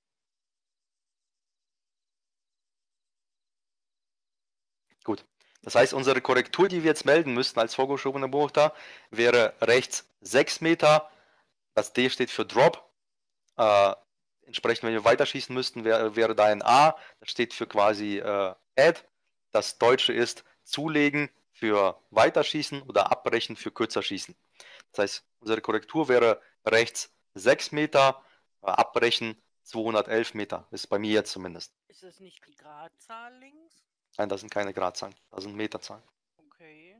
Gut. Das heißt, unsere Korrektur, die wir jetzt melden müssten als vorgeschobene Beobachter, wäre rechts sechs Meter. Das D steht für Drop. Äh, entsprechend, wenn wir weiterschießen müssten, wäre, wäre da ein A. Das steht für quasi äh, Add. Das Deutsche ist zulegen für weiterschießen oder abbrechen für kürzer schießen. Das heißt, unsere Korrektur wäre rechts sechs Meter, äh, abbrechen zweihundertelf Meter. Ist bei mir jetzt zumindest. Ist das nicht die Gradzahl links? Nein, das sind keine Gradzahlen, das sind Meterzahlen. Okay.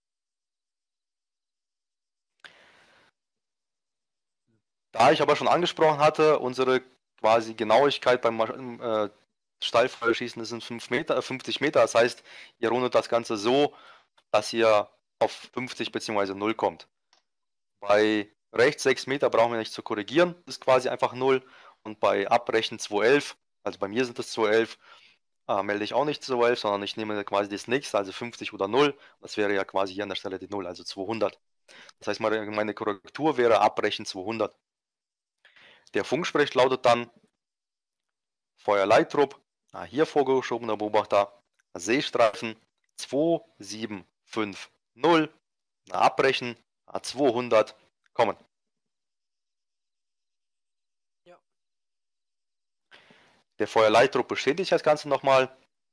Da ich aber schon angesprochen hatte, unsere quasi Genauigkeit beim äh, Steilfeuerschießen sind fünf Meter, äh, fünfzig Meter. Das heißt, ihr rundet das Ganze so, dass ihr auf fünfzig bzw. null kommt. Bei rechts sechs Meter brauchen wir nicht zu korrigieren, das ist quasi einfach null. Und bei Abbrechen zweihundertelf, also bei mir sind es zweihundertelf, äh, melde ich auch nicht zweihundertelf, sondern ich nehme quasi das nächste, also fünfzig oder null. Das wäre ja quasi hier an der Stelle die null, also zweihundert. Das heißt, meine, meine Korrektur wäre Abbrechen zweihundert. Der Funksprech lautet dann Feuerleittrupp, ah, hier vorgeschobener Beobachter, Seestreifen zwei sieben fünf null, abbrechen, ah, zweihundert, kommen. Ja. Der Feuerleittrupp bestätigt das Ganze nochmal,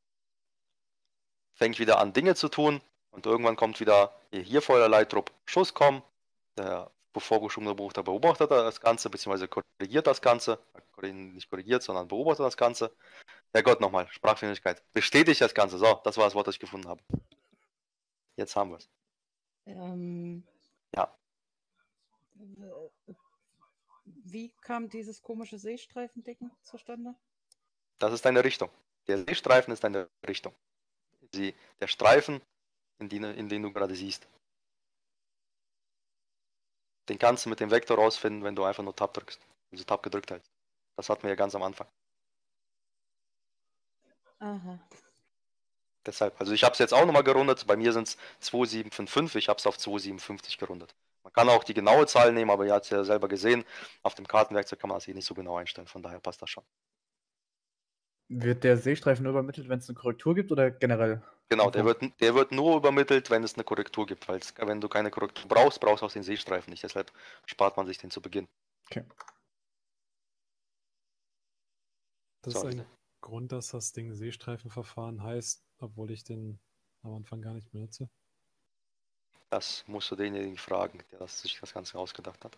fängt wieder an Dinge zu tun und irgendwann kommt wieder hier Feuerleittrupp, Schuss kommen, der vorgeschobene Beobachter beobachtet das Ganze, beziehungsweise korrigiert das Ganze, nicht korrigiert, sondern beobachtet das Ganze. Herrgott, nochmal, Sprachfähigkeit. Bestätigt das Ganze. So, das war das Wort, das ich gefunden habe. Jetzt haben wir es. Ähm, Ja. Wie kam dieses komische Seestreifendecken zustande? Das ist eine Richtung. Der Seestreifen ist eine Richtung. Sie, der Streifen, in den, in den du gerade siehst. Den kannst du mit dem Vektor rausfinden, wenn du einfach nur Tab drückst. Also Tab gedrückt hältst. Das hatten wir ja ganz am Anfang. Aha. Deshalb, also ich habe es jetzt auch nochmal gerundet. Bei mir sind es zwei sieben fünf fünf. Ich habe es auf zwei sieben fünf null gerundet. Man kann auch die genaue Zahl nehmen, aber ihr habt es ja selber gesehen. Auf dem Kartenwerkzeug kann man das eh nicht so genau einstellen. Von daher passt das schon. Wird der Seestreifen nur übermittelt, wenn es eine Korrektur gibt oder generell? Genau, der wird, der wird nur übermittelt, wenn es eine Korrektur gibt. Weil es, wenn du keine Korrektur brauchst, brauchst du auch den Seestreifen nicht. Deshalb spart man sich den zu Beginn. Okay. Das So, ist ein bitte. Grund, dass das Ding Seestreifenverfahren heißt, obwohl ich den am Anfang gar nicht benutze. Das musst du denjenigen fragen, der das, sich das Ganze ausgedacht hat.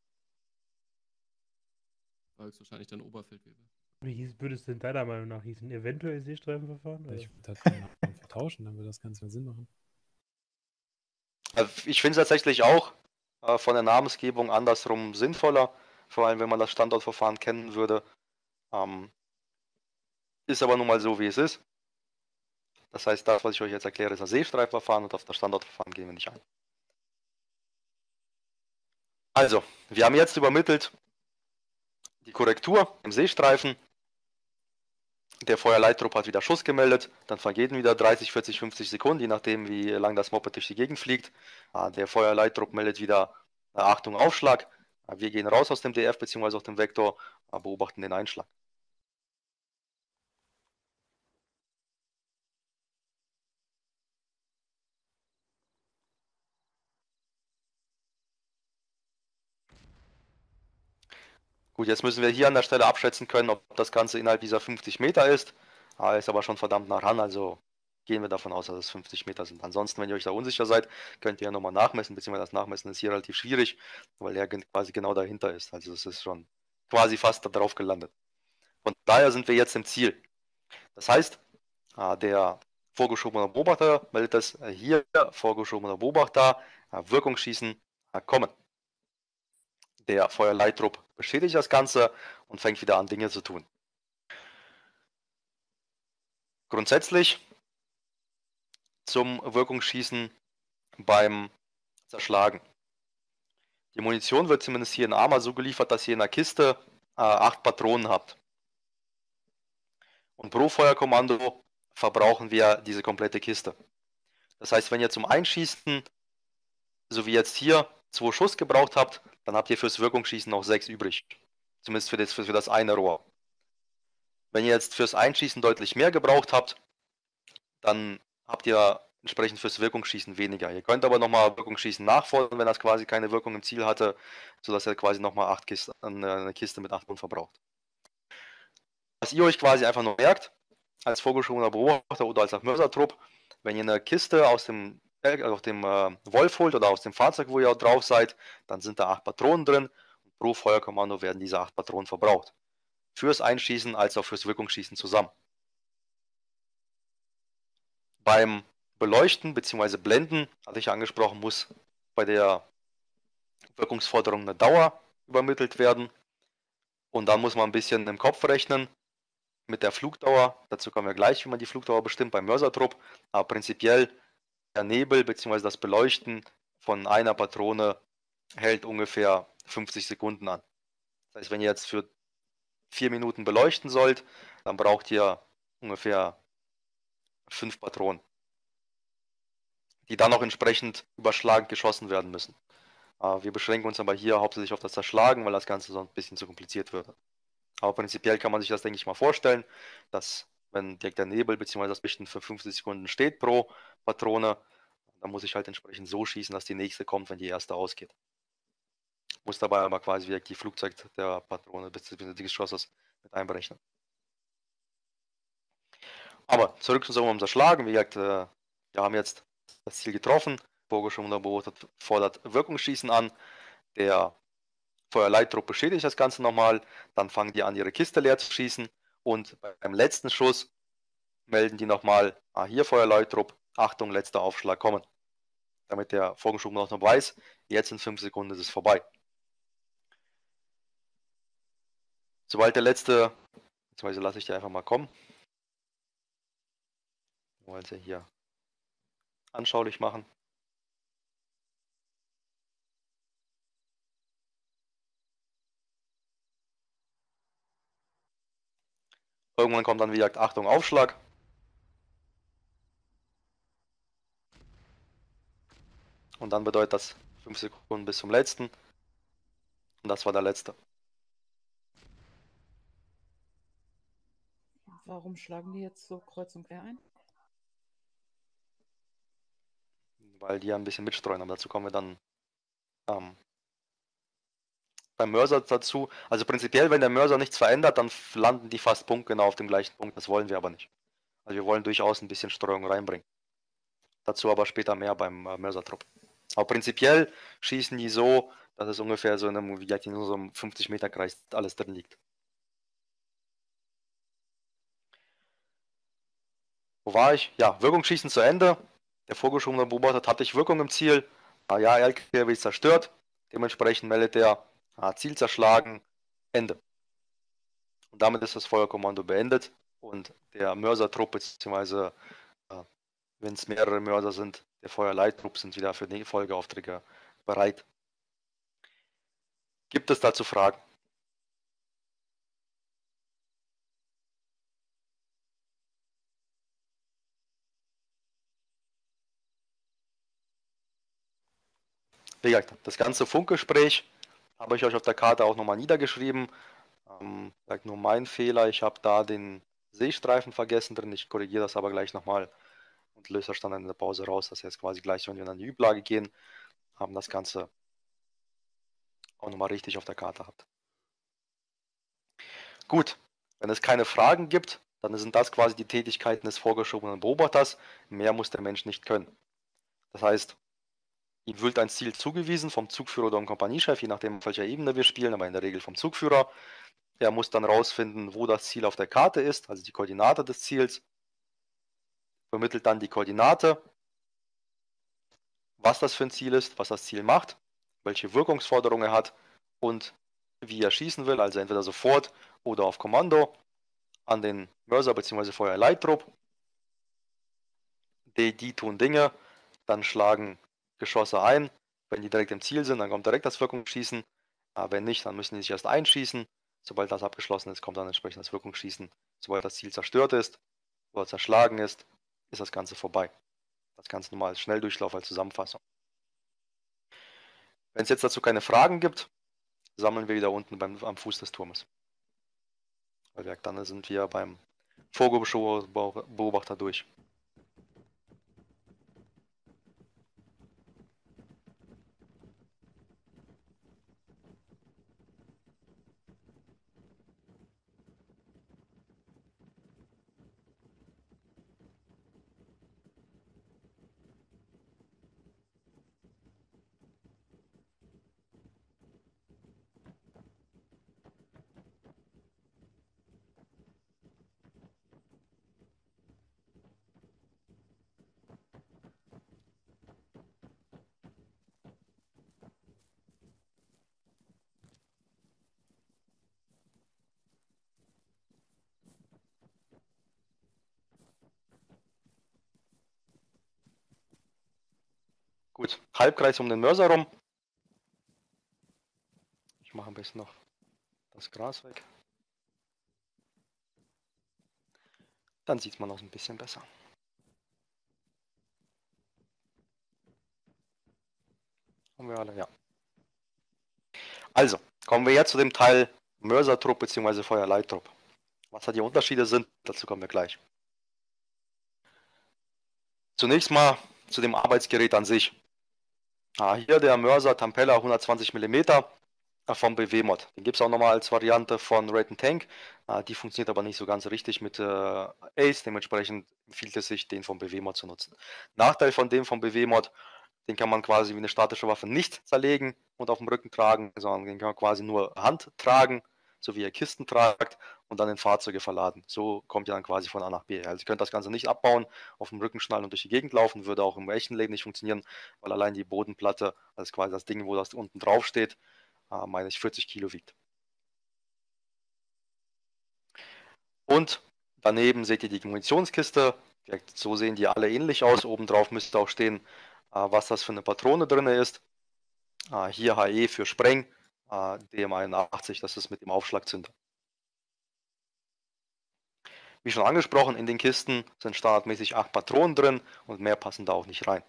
Weil es wahrscheinlich dann Oberfeld wäre. Wie hieß, würde es denn deiner Meinung nach hießen? Eventuell Seestreifenverfahren? Oder? Ich würde halt den Namen vertauschen, dann würde das Ganze mehr Sinn machen. Also ich finde es tatsächlich auch äh, von der Namensgebung andersrum sinnvoller, vor allem wenn man das Standortverfahren kennen würde. Ähm, ist aber nun mal so, wie es ist. Das heißt, das, was ich euch jetzt erkläre, ist das Seestreifenverfahren und auf das Standortverfahren gehen wir nicht ein. Also, wir haben jetzt übermittelt die Korrektur im Seestreifen. Der Feuerleittrupp hat wieder Schuss gemeldet, dann vergehen wieder dreißig, vierzig, fünfzig Sekunden, je nachdem wie lang das Moped durch die Gegend fliegt. Der Feuerleittrupp meldet wieder Achtung, Aufschlag. Wir gehen raus aus dem D F bzw. aus dem Vektor, beobachten den Einschlag. Gut, jetzt müssen wir hier an der Stelle abschätzen können, ob das Ganze innerhalb dieser fünfzig Meter ist. Ah, ist aber schon verdammt nah ran, also gehen wir davon aus, dass es fünfzig Meter sind. Ansonsten, wenn ihr euch da unsicher seid, könnt ihr ja nochmal nachmessen, beziehungsweise das Nachmessen ist hier relativ schwierig, weil er quasi genau dahinter ist. Also es ist schon quasi fast da drauf gelandet. Von daher sind wir jetzt im Ziel. Das heißt, der vorgeschobene Beobachter meldet das hier, vorgeschobener Beobachter, Wirkungsschießen, kommen. Der Feuerleittrupp beschädigt das Ganze und fängt wieder an, Dinge zu tun. Grundsätzlich zum Wirkungsschießen beim Zerschlagen. Die Munition wird zumindest hier in Arma so geliefert, dass ihr in der Kiste äh, acht Patronen habt. Und pro Feuerkommando verbrauchen wir diese komplette Kiste. Das heißt, wenn ihr zum Einschießen, so wie jetzt hier, zwei Schuss gebraucht habt, dann habt ihr fürs Wirkungsschießen noch sechs übrig. Zumindest für das, für, für das eine Rohr. Wenn ihr jetzt fürs Einschießen deutlich mehr gebraucht habt, dann habt ihr entsprechend fürs Wirkungsschießen weniger. Ihr könnt aber nochmal Wirkungsschießen nachfordern, wenn das quasi keine Wirkung im Ziel hatte, sodass ihr quasi nochmal acht Kiste, eine Kiste mit acht Pfund verbraucht. Was ihr euch quasi einfach nur merkt, als vorgeschobener Beobachter oder als Mörsertrupp, wenn ihr eine Kiste aus dem, äh, aus dem äh, Wolf holt oder aus dem Fahrzeug, wo ihr drauf seid, dann sind da acht Patronen drin und pro Feuerkommando werden diese acht Patronen verbraucht. Fürs Einschießen als auch fürs Wirkungsschießen zusammen. Beim Beleuchten bzw. Blenden, hatte ich ja angesprochen, muss bei der Wirkungsforderung eine Dauer übermittelt werden. Und dann muss man ein bisschen im Kopf rechnen mit der Flugdauer. Dazu kommen wir gleich, wie man die Flugdauer bestimmt beim Mörsertrupp. Aber prinzipiell der Nebel bzw. das Beleuchten von einer Patrone hält ungefähr fünfzig Sekunden an. Das heißt, wenn ihr jetzt für vier Minuten beleuchten sollt, dann braucht ihr ungefähr fünf Patronen, die dann auch entsprechend überschlagend geschossen werden müssen. Wir beschränken uns aber hier hauptsächlich auf das Zerschlagen, weil das Ganze sonst ein bisschen zu kompliziert wird. Aber prinzipiell kann man sich das, denke ich mal, vorstellen, dass wenn direkt der Nebel bzw. das Lichten für fünfzig Sekunden steht pro Patrone, dann muss ich halt entsprechend so schießen, dass die nächste kommt, wenn die erste ausgeht. Muss dabei aber quasi direkt die Flugzeit der Patrone bzw. des Geschosses mit einberechnen. Aber zurück zum Zerschlagen. Wie gesagt, wir haben jetzt das Ziel getroffen. Vorgeschobener Beobachter fordert Wirkungsschießen an. Der Feuerleittrupp beschädigt das Ganze nochmal. Dann fangen die an, ihre Kiste leer zu schießen. Und beim letzten Schuss melden die nochmal, ah, hier Feuerleittrupp, Achtung, letzter Aufschlag kommen. Damit der Vorgeschobene noch weiß, jetzt in fünf Sekunden ist es vorbei. Sobald der letzte, beziehungsweise lasse ich die einfach mal kommen. Wir wollen sie hier anschaulich machen. Irgendwann kommt dann, wie gesagt, Achtung, Aufschlag. Und dann bedeutet das fünf Sekunden bis zum letzten. Und das war der letzte. Warum schlagen die jetzt so kreuz und quer ein? Weil die ja ein bisschen mitstreuen, aber dazu kommen wir dann ähm, beim Mörser dazu. Also prinzipiell, wenn der Mörser nichts verändert, dann landen die fast punktgenau auf dem gleichen Punkt. Das wollen wir aber nicht. Also wir wollen durchaus ein bisschen Streuung reinbringen. Dazu aber später mehr beim äh, Mörsertrupp. Aber prinzipiell schießen die so, dass es ungefähr so in einem, wie gesagt, in so einem fünfzig Meter Kreis alles drin liegt. Wo war ich? Ja, Wirkungsschießen zu Ende. Der vorgeschobene Beobachter hatte ich Wirkung im Ziel. Ah, ja, L K W ist zerstört. Dementsprechend meldet er ah, Ziel zerschlagen, Ende. Und damit ist das Feuerkommando beendet. Und der Mörsertrupp, beziehungsweise äh, wenn es mehrere Mörser sind, der Feuerleittrupp sind wieder für die Folgeaufträge bereit. Gibt es dazu Fragen? Wie gesagt, das ganze Funkgespräch habe ich euch auf der Karte auch nochmal niedergeschrieben. Ähm, sagt nur mein Fehler, ich habe da den Seestreifen vergessen drin. Ich korrigiere das aber gleich nochmal und löse das dann in der Pause raus, dass ihr jetzt quasi gleich, wenn wir an die Üblage gehen, haben das Ganze auch nochmal richtig auf der Karte habt. Gut, wenn es keine Fragen gibt, dann sind das quasi die Tätigkeiten des vorgeschobenen Beobachters. Mehr muss der Mensch nicht können. Das heißt, ihm wird ein Ziel zugewiesen vom Zugführer oder vom Kompaniechef, je nachdem auf welcher Ebene wir spielen, aber in der Regel vom Zugführer. Er muss dann rausfinden, wo das Ziel auf der Karte ist, also die Koordinate des Ziels, vermittelt dann die Koordinate, was das für ein Ziel ist, was das Ziel macht, welche Wirkungsforderung er hat und wie er schießen will, also entweder sofort oder auf Kommando an den Mörser bzw. Feuerleittrupp. Die, die tun Dinge, dann schlagen Geschosse ein. Wenn die direkt im Ziel sind, dann kommt direkt das Wirkungsschießen. Aber wenn nicht, dann müssen die sich erst einschießen. Sobald das abgeschlossen ist, kommt dann entsprechend das Wirkungsschießen. Sobald das Ziel zerstört ist oder zerschlagen ist, ist das Ganze vorbei. Das Ganze nochmal als Schnelldurchlauf, als Zusammenfassung. Wenn es jetzt dazu keine Fragen gibt, sammeln wir wieder unten beim, am Fuß des Turmes. Weil dann sind wir beim Vogelbeobachter durch. Gut, Halbkreis um den Mörser rum. Ich mache ein bisschen noch das Gras weg. Dann sieht man noch ein bisschen besser. Haben wir alle, ja. Also, kommen wir jetzt zu dem Teil Mörsertrupp bzw. Feuerleittrupp. Was da die Unterschiede sind, dazu kommen wir gleich. Zunächst mal zu dem Arbeitsgerät an sich. Ah, hier der Mörser Tampella hundertzwanzig Millimeter vom B W-Mod. Den gibt es auch nochmal als Variante von Raid and Tank. Ah, die funktioniert aber nicht so ganz richtig mit äh, Ace. Dementsprechend empfiehlt es sich, den vom B W-Mod zu nutzen. Nachteil von dem vom B W-Mod, den kann man quasi wie eine statische Waffe nicht zerlegen und auf dem Rücken tragen, sondern den kann man quasi nur Hand tragen, so wie ihr Kisten tragt und dann in Fahrzeuge verladen. So kommt ihr dann quasi von A nach B. Also ihr könnt das Ganze nicht abbauen, auf dem Rücken schnallen und durch die Gegend laufen, würde auch im echten Leben nicht funktionieren, weil allein die Bodenplatte, also quasi das Ding, wo das unten drauf steht, äh, meine ich vierzig Kilo wiegt. Und daneben seht ihr die Munitionskiste. So sehen die alle ähnlich aus. Oben drauf müsste auch stehen, äh, was das für eine Patrone drin ist. Äh, hier H E für Spreng, äh, D M einundachtzig, das ist mit dem Aufschlagzünder. Wie schon angesprochen, in den Kisten sind standardmäßig acht Patronen drin und mehr passen da auch nicht rein.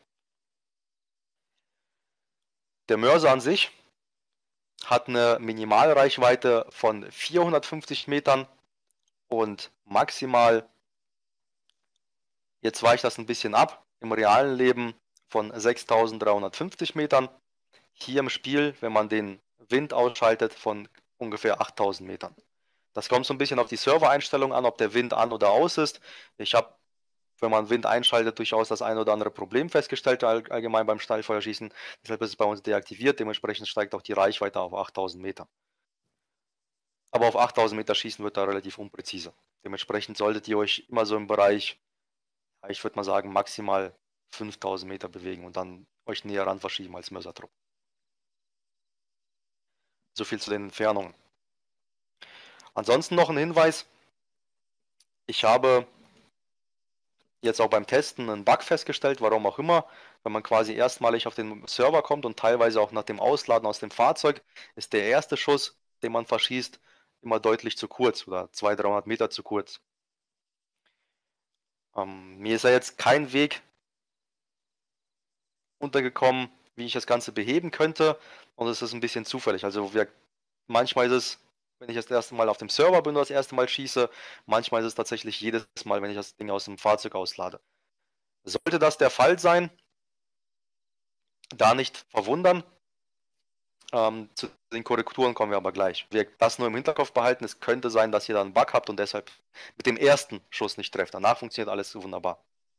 Der Mörser an sich hat eine Minimalreichweite von vierhundertfünfzig Metern und maximal, jetzt weicht das ein bisschen ab, im realen Leben von sechstausenddreihundertfünfzig Metern. Hier im Spiel, wenn man den Wind ausschaltet, von ungefähr achttausend Metern. Das kommt so ein bisschen auf die Servereinstellung an, ob der Wind an oder aus ist. Ich habe, wenn man Wind einschaltet, durchaus das ein oder andere Problem festgestellt, all, allgemein beim Steilfeuerschießen. Deshalb ist es bei uns deaktiviert, dementsprechend steigt auch die Reichweite auf achttausend Meter. Aber auf achttausend Meter schießen wird da relativ unpräzise. Dementsprechend solltet ihr euch immer so im Bereich, ich würde mal sagen, maximal fünftausend Meter bewegen und dann euch näher ran verschieben als Mörsertrupp. So viel zu den Entfernungen. Ansonsten noch ein Hinweis. Ich habe jetzt auch beim Testen einen Bug festgestellt, warum auch immer. Wenn man quasi erstmalig auf den Server kommt und teilweise auch nach dem Ausladen aus dem Fahrzeug, ist der erste Schuss, den man verschießt, immer deutlich zu kurz oder zweihundert, dreihundert Meter zu kurz. Ähm, mir ist ja jetzt kein Weg untergekommen, wie ich das Ganze beheben könnte, und es ist ein bisschen zufällig. Also wir, manchmal ist es, wenn ich das erste Mal auf dem Server bin oder das erste Mal schieße, manchmal ist es tatsächlich jedes Mal, wenn ich das Ding aus dem Fahrzeug auslade. Sollte das der Fall sein, da nicht verwundern. Ähm, zu den Korrekturen kommen wir aber gleich. Wir das nur im Hinterkopf behalten, es könnte sein, dass ihr da einen Bug habt und deshalb mit dem ersten Schuss nicht trefft. Danach funktioniert alles wunderbar.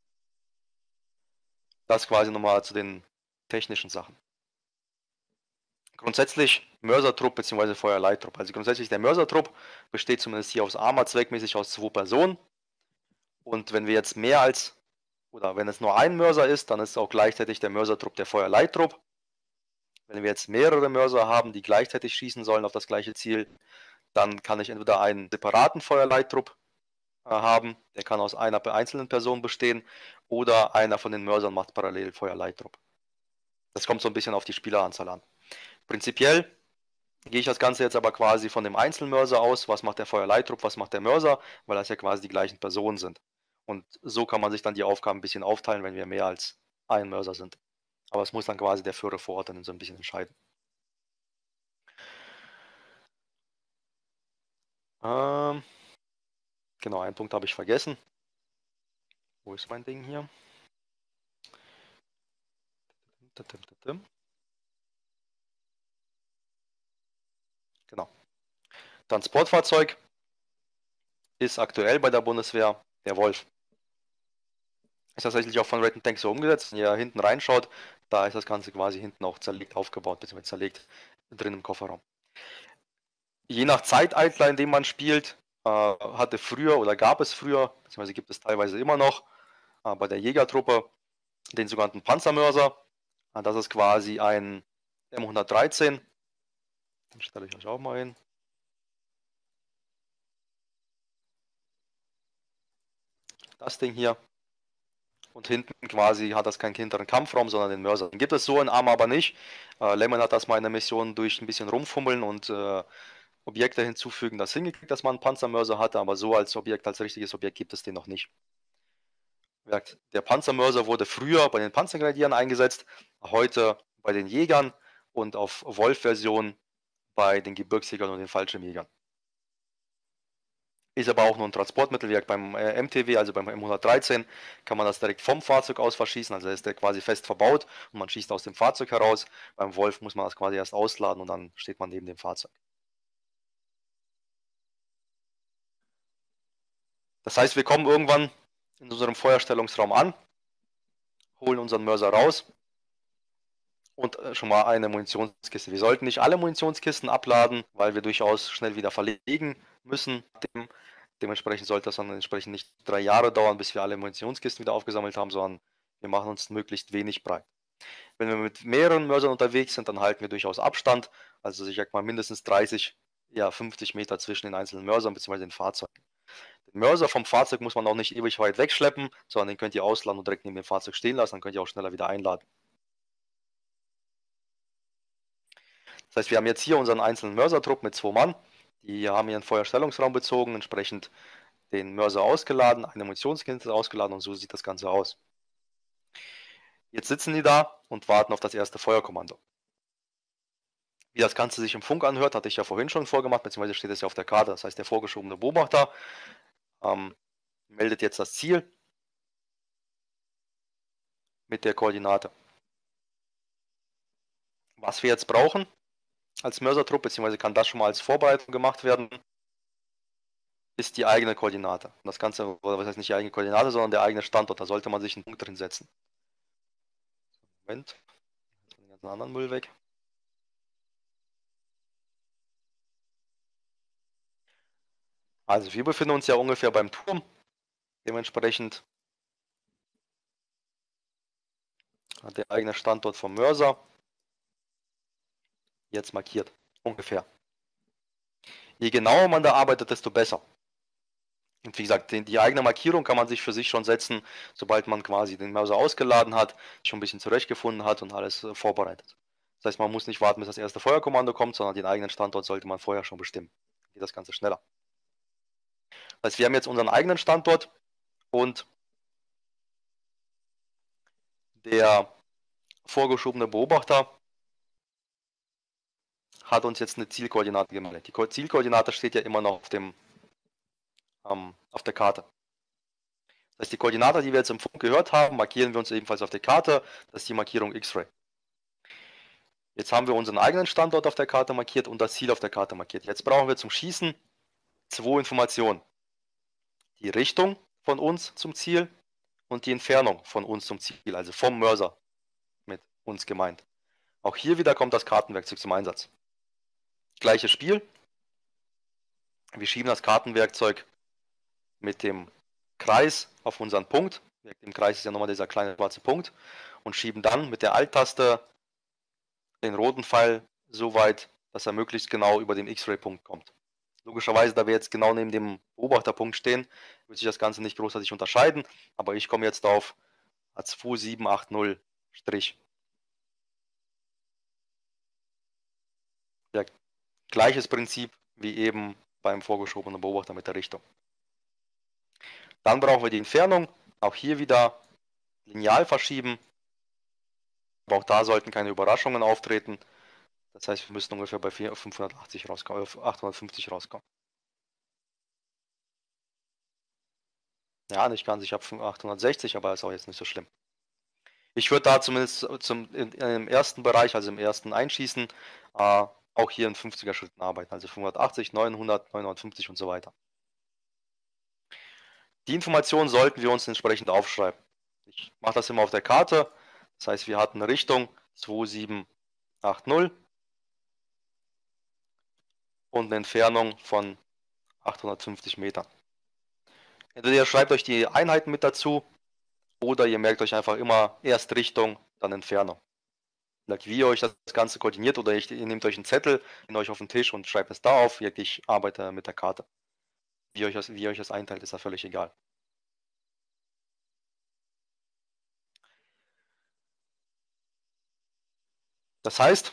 Das quasi nochmal zu den technischen Sachen. Grundsätzlich Mörsertrupp bzw. Feuerleittrupp. Also grundsätzlich der Mörsertrupp besteht zumindest hier aufs Arma zweckmäßig aus zwei Personen. Und wenn wir jetzt mehr als, oder wenn es nur ein Mörser ist, dann ist auch gleichzeitig der Mörsertrupp der Feuerleittrupp. Wenn wir jetzt mehrere Mörser haben, die gleichzeitig schießen sollen auf das gleiche Ziel, dann kann ich entweder einen separaten Feuerleittrupp äh, haben, der kann aus einer einzelnen Person bestehen, oder einer von den Mörsern macht parallel Feuerleittrupp. Das kommt so ein bisschen auf die Spieleranzahl an. Prinzipiell gehe ich das Ganze jetzt aber quasi von dem Einzelmörser aus, was macht der Feuerleittrupp, was macht der Mörser, weil das ja quasi die gleichen Personen sind. Und so kann man sich dann die Aufgaben ein bisschen aufteilen, wenn wir mehr als ein Mörser sind. Aber es muss dann quasi der Führer vor Ort dann so ein bisschen entscheiden. Ähm, genau, einen Punkt habe ich vergessen. Wo ist mein Ding hier? Genau. Transportfahrzeug ist aktuell bei der Bundeswehr der Wolf. Ist tatsächlich auch von Red Tank so umgesetzt. Wenn ihr hinten reinschaut, da ist das Ganze quasi hinten auch zerlegt aufgebaut, bzw. zerlegt drin im Kofferraum. Je nach Zeitalter, in dem man spielt, äh, hatte früher oder gab es früher, beziehungsweise gibt es teilweise immer noch, äh, bei der Jägertruppe den sogenannten Panzermörser. Äh, das ist quasi ein M hundertdreizehn. Den stelle ich euch auch mal hin. Das Ding hier. Und hinten quasi hat das keinen hinteren Kampfraum, sondern den Mörser. Den gibt es so in Arma aber nicht. Äh, Lemon hat das mal in der Mission durch ein bisschen rumfummeln und äh, Objekte hinzufügen, das hingekriegt, dass man einen Panzermörser hatte, aber so als Objekt, als richtiges Objekt gibt es den noch nicht. Der Panzermörser wurde früher bei den Panzergrenadieren eingesetzt, heute bei den Jägern und auf Wolf-Version bei den Gebirgsjägern und den Fallschirmjägern. Ist aber auch nur ein Transportmittel, wie beim äh, M T W, also beim M hundertdreizehn, kann man das direkt vom Fahrzeug aus verschießen, also ist der quasi fest verbaut und man schießt aus dem Fahrzeug heraus. Beim Wolf muss man das quasi erst ausladen und dann steht man neben dem Fahrzeug. Das heißt, wir kommen irgendwann in unserem Feuerstellungsraum an, holen unseren Mörser raus und schon mal eine Munitionskiste. Wir sollten nicht alle Munitionskisten abladen, weil wir durchaus schnell wieder verlegen müssen. Dementsprechend sollte das dann entsprechend nicht drei Jahre dauern, bis wir alle Munitionskisten wieder aufgesammelt haben, sondern wir machen uns möglichst wenig breit. Wenn wir mit mehreren Mörsern unterwegs sind, dann halten wir durchaus Abstand, also ich sag mal mindestens dreißig, ja fünfzig Meter zwischen den einzelnen Mörsern bzw. den Fahrzeugen. Den Mörser vom Fahrzeug muss man auch nicht ewig weit wegschleppen, sondern den könnt ihr ausladen und direkt neben dem Fahrzeug stehen lassen, dann könnt ihr auch schneller wieder einladen. Das heißt, wir haben jetzt hier unseren einzelnen Mörsertrupp mit zwei Mann, die haben ihren Feuerstellungsraum bezogen, entsprechend den Mörser ausgeladen, eine Munitionskiste ausgeladen und so sieht das Ganze aus. Jetzt sitzen die da und warten auf das erste Feuerkommando. Wie das Ganze sich im Funk anhört, hatte ich ja vorhin schon vorgemacht, beziehungsweise steht es ja auf der Karte. Das heißt, der vorgeschobene Beobachter ähm, meldet jetzt das Ziel mit der Koordinate. Was wir jetzt brauchen als Mörsertrupp, beziehungsweise kann das schon mal als Vorbereitung gemacht werden, ist die eigene Koordinate. Und das Ganze, oder was heißt nicht die eigene Koordinate, sondern der eigene Standort. Da sollte man sich einen Punkt drin setzen. Moment, jetzt den ganzen anderen Müll weg. Also wir befinden uns ja ungefähr beim Turm, dementsprechend hat der eigene Standort vom Mörser jetzt markiert, ungefähr. Je genauer man da arbeitet, desto besser. Und wie gesagt, die, die eigene Markierung kann man sich für sich schon setzen, sobald man quasi den Mörser ausgeladen hat, schon ein bisschen zurechtgefunden hat und alles äh, vorbereitet. Das heißt, man muss nicht warten, bis das erste Feuerkommando kommt, sondern den eigenen Standort sollte man vorher schon bestimmen. Dann geht das Ganze schneller. Das heißt, wir haben jetzt unseren eigenen Standort und der vorgeschobene Beobachter hat uns jetzt eine Zielkoordinate gemeldet. Die Zielkoordinate steht ja immer noch auf, dem, ähm, auf der Karte. Das heißt, die Koordinate, die wir jetzt im Funk gehört haben, markieren wir uns ebenfalls auf der Karte. Das ist die Markierung X-Ray. Jetzt haben wir unseren eigenen Standort auf der Karte markiert und das Ziel auf der Karte markiert. Jetzt brauchen wir zum Schießen zwei Informationen. Die Richtung von uns zum Ziel und die Entfernung von uns zum Ziel, also vom Mörser mit uns gemeint. Auch hier wieder kommt das Kartenwerkzeug zum Einsatz. Gleiches Spiel. Wir schieben das Kartenwerkzeug mit dem Kreis auf unseren Punkt. Im Kreis ist ja nochmal dieser kleine schwarze Punkt. Und schieben dann mit der Alt-Taste den roten Pfeil so weit, dass er möglichst genau über dem X-Ray-Punkt kommt. Logischerweise, da wir jetzt genau neben dem Beobachterpunkt stehen, wird sich das Ganze nicht großartig unterscheiden, aber ich komme jetzt auf zwei sieben acht null Strich. Ja, gleiches Prinzip wie eben beim vorgeschobenen Beobachter mit der Richtung. Dann brauchen wir die Entfernung, auch hier wieder lineal verschieben. Aber auch da sollten keine Überraschungen auftreten. Das heißt, wir müssen ungefähr bei fünfhundertachtzig rauskommen, auf achthundertfünfzig rauskommen. Ja, nicht ganz, ich habe achthundertsechzig, aber ist auch jetzt nicht so schlimm. Ich würde da zumindest zum, in, im ersten Bereich, also im ersten Einschießen, äh, auch hier in fünfziger Schritten arbeiten. Also fünfhundertachtzig, neunhundert, neunhundertfünfzig und so weiter. Die Informationen sollten wir uns entsprechend aufschreiben. Ich mache das immer auf der Karte. Das heißt, wir hatten eine Richtung zwei sieben acht null und eine Entfernung von achthundertfünfzig Metern. Entweder ihr schreibt euch die Einheiten mit dazu oder ihr merkt euch einfach immer erst Richtung, dann Entfernung. Wie ihr euch das Ganze koordiniert oder ihr nehmt euch einen Zettel, nehmt euch auf den Tisch und schreibt es da auf. Ich arbeite mit der Karte. Wie ihr euch das, wie ihr euch das einteilt, ist da völlig egal. Das heißt,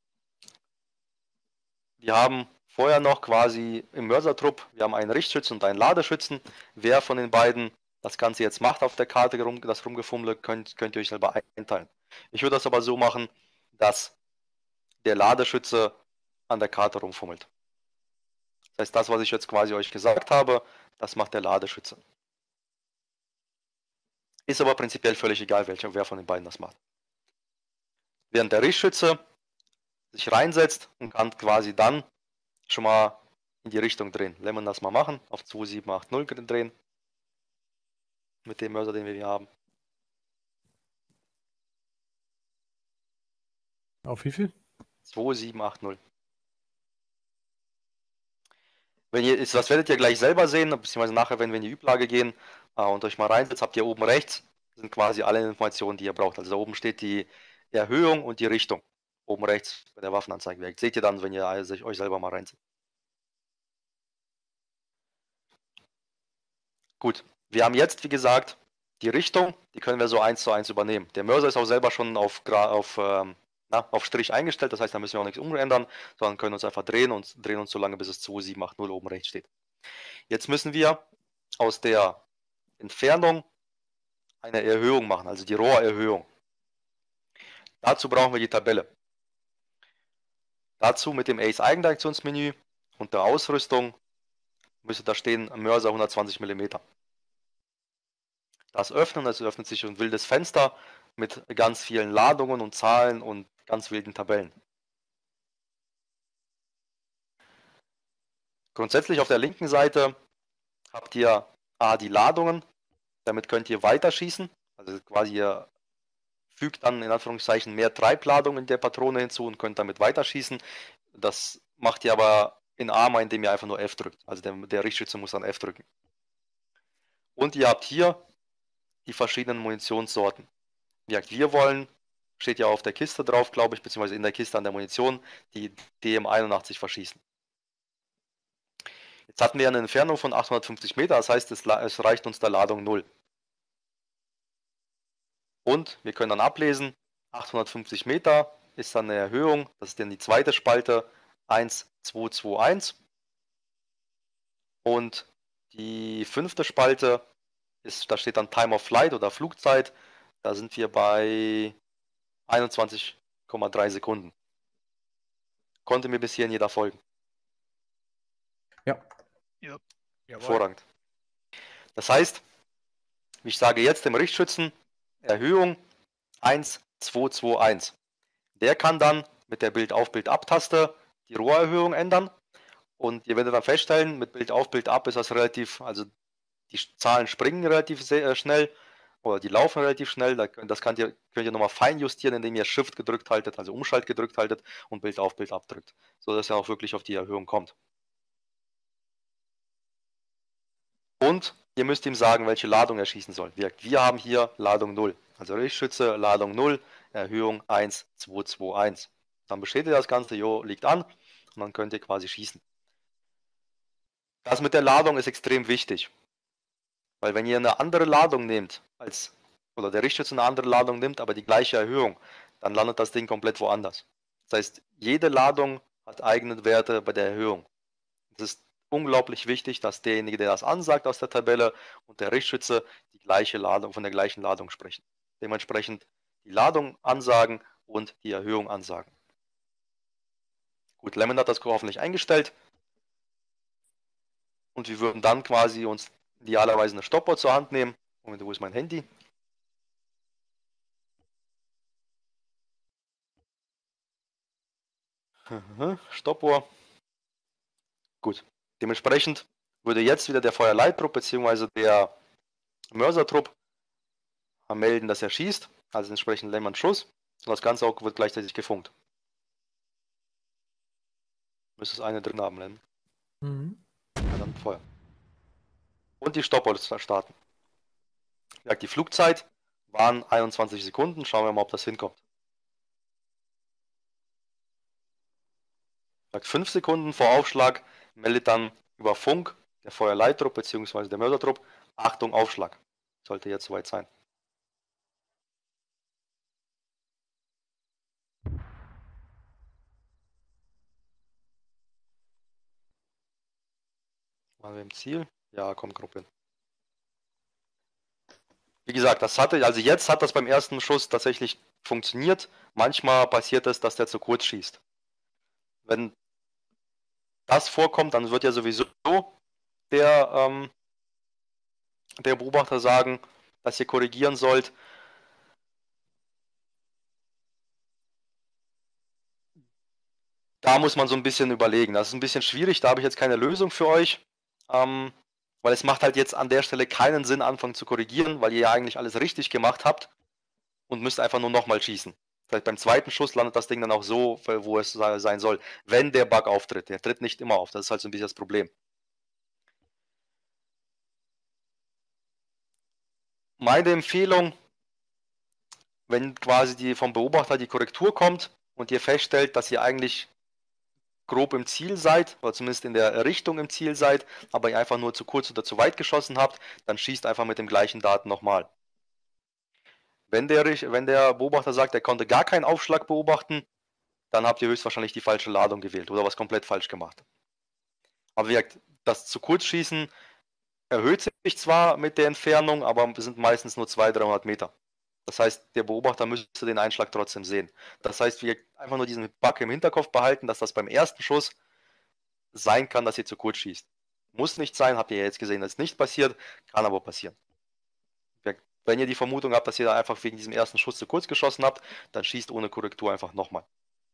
wir haben vorher noch quasi im Mörsertrupp, wir haben einen Richtschützen und einen Ladeschützen. Wer von den beiden das Ganze jetzt macht auf der Karte, das Rumgefummel, könnt, könnt ihr euch selber einteilen. Ich würde das aber so machen, dass der Ladeschütze an der Karte rumfummelt. Das heißt, das, was ich jetzt quasi euch gesagt habe, das macht der Ladeschütze. Ist aber prinzipiell völlig egal, welcher, wer von den beiden das macht. Während der Richtschütze sich reinsetzt und kann quasi dann schon mal in die Richtung drehen. Lassen wir das mal machen, auf zwei sieben acht null drehen. Mit dem Mörser, den wir hier haben. Auf wie viel? zwei sieben acht null. Wenn ihr, das werdet ihr gleich selber sehen, beziehungsweise nachher, wenn wir in die Üblage gehen äh, und euch mal reinsetzt, habt ihr oben rechts, sind quasi alle Informationen, die ihr braucht. Also da oben steht die Erhöhung und die Richtung. Oben rechts bei der Waffenanzeige. Seht ihr dann, wenn ihr euch selber mal reinsetzt. Gut, wir haben jetzt, wie gesagt, die Richtung, die können wir so eins zu eins übernehmen. Der Mörser ist auch selber schon auf, auf, ähm, na, auf Strich eingestellt, das heißt, da müssen wir auch nichts umändern, sondern können uns einfach drehen und drehen uns so lange, bis es zwei sieben acht null oben rechts steht. Jetzt müssen wir aus der Entfernung eine Erhöhung machen, also die Rohrerhöhung. Dazu brauchen wir die Tabelle. Dazu mit dem Ace-Eigenaktionsmenü unter Ausrüstung müsste da stehen Mörser hundertzwanzig Millimeter. Das öffnen, es öffnet sich ein wildes Fenster mit ganz vielen Ladungen und Zahlen und ganz wilden Tabellen. Grundsätzlich auf der linken Seite habt ihr A, die Ladungen, damit könnt ihr weiterschießen, also quasi ihr fügt dann in Anführungszeichen mehr Treibladungen in der Patrone hinzu und könnt damit weiterschießen. Das macht ihr aber in Arma, indem ihr einfach nur F drückt, also der, der Richtschütze muss dann F drücken. Und ihr habt hier die verschiedenen Munitionssorten. Wie gesagt, wir wollen, steht ja auf der Kiste drauf, glaube ich, beziehungsweise in der Kiste an der Munition, die D M einundachtzig verschießen. Jetzt hatten wir eine Entfernung von achthundertfünfzig Meter, das heißt, es, es reicht uns der Ladung null. Und wir können dann ablesen, achthundertfünfzig Meter ist dann eine Erhöhung, das ist dann die zweite Spalte, eins zwei zwei eins. Und die fünfte Spalte, ist, da steht dann Time of Flight oder Flugzeit, da sind wir bei einundzwanzig Komma drei Sekunden. Konnte mir bis hierhin jeder folgen? Ja. Ja. Hervorragend. Das heißt, ich sage jetzt dem Richtschützen, Erhöhung eins zwei zwei eins. Der kann dann mit der Bild-auf-Bild-ab-Taste die Rohrerhöhung ändern. Und ihr werdet dann feststellen, mit Bild auf, Bild ab ist das relativ, also die Zahlen springen relativ sehr, schnell oder die laufen relativ schnell. Das könnt ihr, könnt ihr nochmal fein justieren, indem ihr Shift gedrückt haltet, also Umschalt gedrückt haltet und Bild auf, Bild abdrückt, sodass ihr auch wirklich auf die Erhöhung kommt. Und ihr müsst ihm sagen, welche Ladung er schießen soll. Wir, wir haben hier Ladung null, also Richtschütze, Ladung null, Erhöhung eins, zwei, zwei, eins. Dann bestätigt das Ganze, jo, liegt an und dann könnt ihr quasi schießen. Das mit der Ladung ist extrem wichtig, weil wenn ihr eine andere Ladung nehmt, als, oder der Richtschütze eine andere Ladung nimmt, aber die gleiche Erhöhung, dann landet das Ding komplett woanders. Das heißt, jede Ladung hat eigene Werte bei der Erhöhung. Es ist unglaublich wichtig, dass derjenige, der das ansagt aus der Tabelle und der Richtschütze die gleiche Ladung, von der gleichen Ladung sprechen. Dementsprechend die Ladung ansagen und die Erhöhung ansagen. Gut, Lemon hat das hoffentlich eingestellt. Und wir würden dann quasi uns idealerweise eine Stoppuhr zur Hand nehmen. Moment, wo ist mein Handy? Stoppuhr. Gut. Dementsprechend würde jetzt wieder der Feuerleittrupp bzw. der Mörsertrupp melden, dass er schießt. Also entsprechend Lemon Schuss. Und das Ganze auch wird gleichzeitig gefunkt. Müsste es eine drin haben, Lemon. Mhm. Ja, dann Feuer. Und die Stoppuhr starten. Ja, die Flugzeit waren einundzwanzig Sekunden. Schauen wir mal, ob das hinkommt. fünf Sekunden vor Aufschlag meldet dann über Funk der Feuerleittrupp bzw. der Mörsertrupp: Achtung, Aufschlag. Sollte jetzt soweit sein. Waren wir im Ziel? Ja, komm, Gruppe hin. Wie gesagt, das hatte, also jetzt hat das beim ersten Schuss tatsächlich funktioniert. Manchmal passiert es, dass der zu kurz schießt. Wenn das vorkommt, dann wird ja sowieso der, ähm, der Beobachter sagen, dass ihr korrigieren sollt. Da muss man so ein bisschen überlegen. Das ist ein bisschen schwierig, da habe ich jetzt keine Lösung für euch. Ähm, weil es macht halt jetzt an der Stelle keinen Sinn, anfangen zu korrigieren, weil ihr ja eigentlich alles richtig gemacht habt und müsst einfach nur nochmal schießen. Vielleicht beim zweiten Schuss landet das Ding dann auch so, wo es sein soll, wenn der Bug auftritt. Der tritt nicht immer auf, das ist halt so ein bisschen das Problem. Meine Empfehlung, wenn quasi die vom Beobachter die Korrektur kommt und ihr feststellt, dass ihr eigentlich grob im Ziel seid, oder zumindest in der Richtung im Ziel seid, aber ihr einfach nur zu kurz oder zu weit geschossen habt, dann schießt einfach mit dem gleichen Daten nochmal. Wenn der, wenn der Beobachter sagt, er konnte gar keinen Aufschlag beobachten, dann habt ihr höchstwahrscheinlich die falsche Ladung gewählt oder was komplett falsch gemacht. Aber wie gesagt, das zu kurz schießen erhöht sich zwar mit der Entfernung, aber es sind meistens nur zweihundert, dreihundert Meter. Das heißt, der Beobachter müsste den Einschlag trotzdem sehen. Das heißt, wir einfach nur diesen Bug im Hinterkopf behalten, dass das beim ersten Schuss sein kann, dass ihr zu kurz schießt. Muss nicht sein, habt ihr ja jetzt gesehen, dass es nicht passiert, kann aber passieren. Wenn ihr die Vermutung habt, dass ihr da einfach wegen diesem ersten Schuss zu kurz geschossen habt, dann schießt ohne Korrektur einfach nochmal.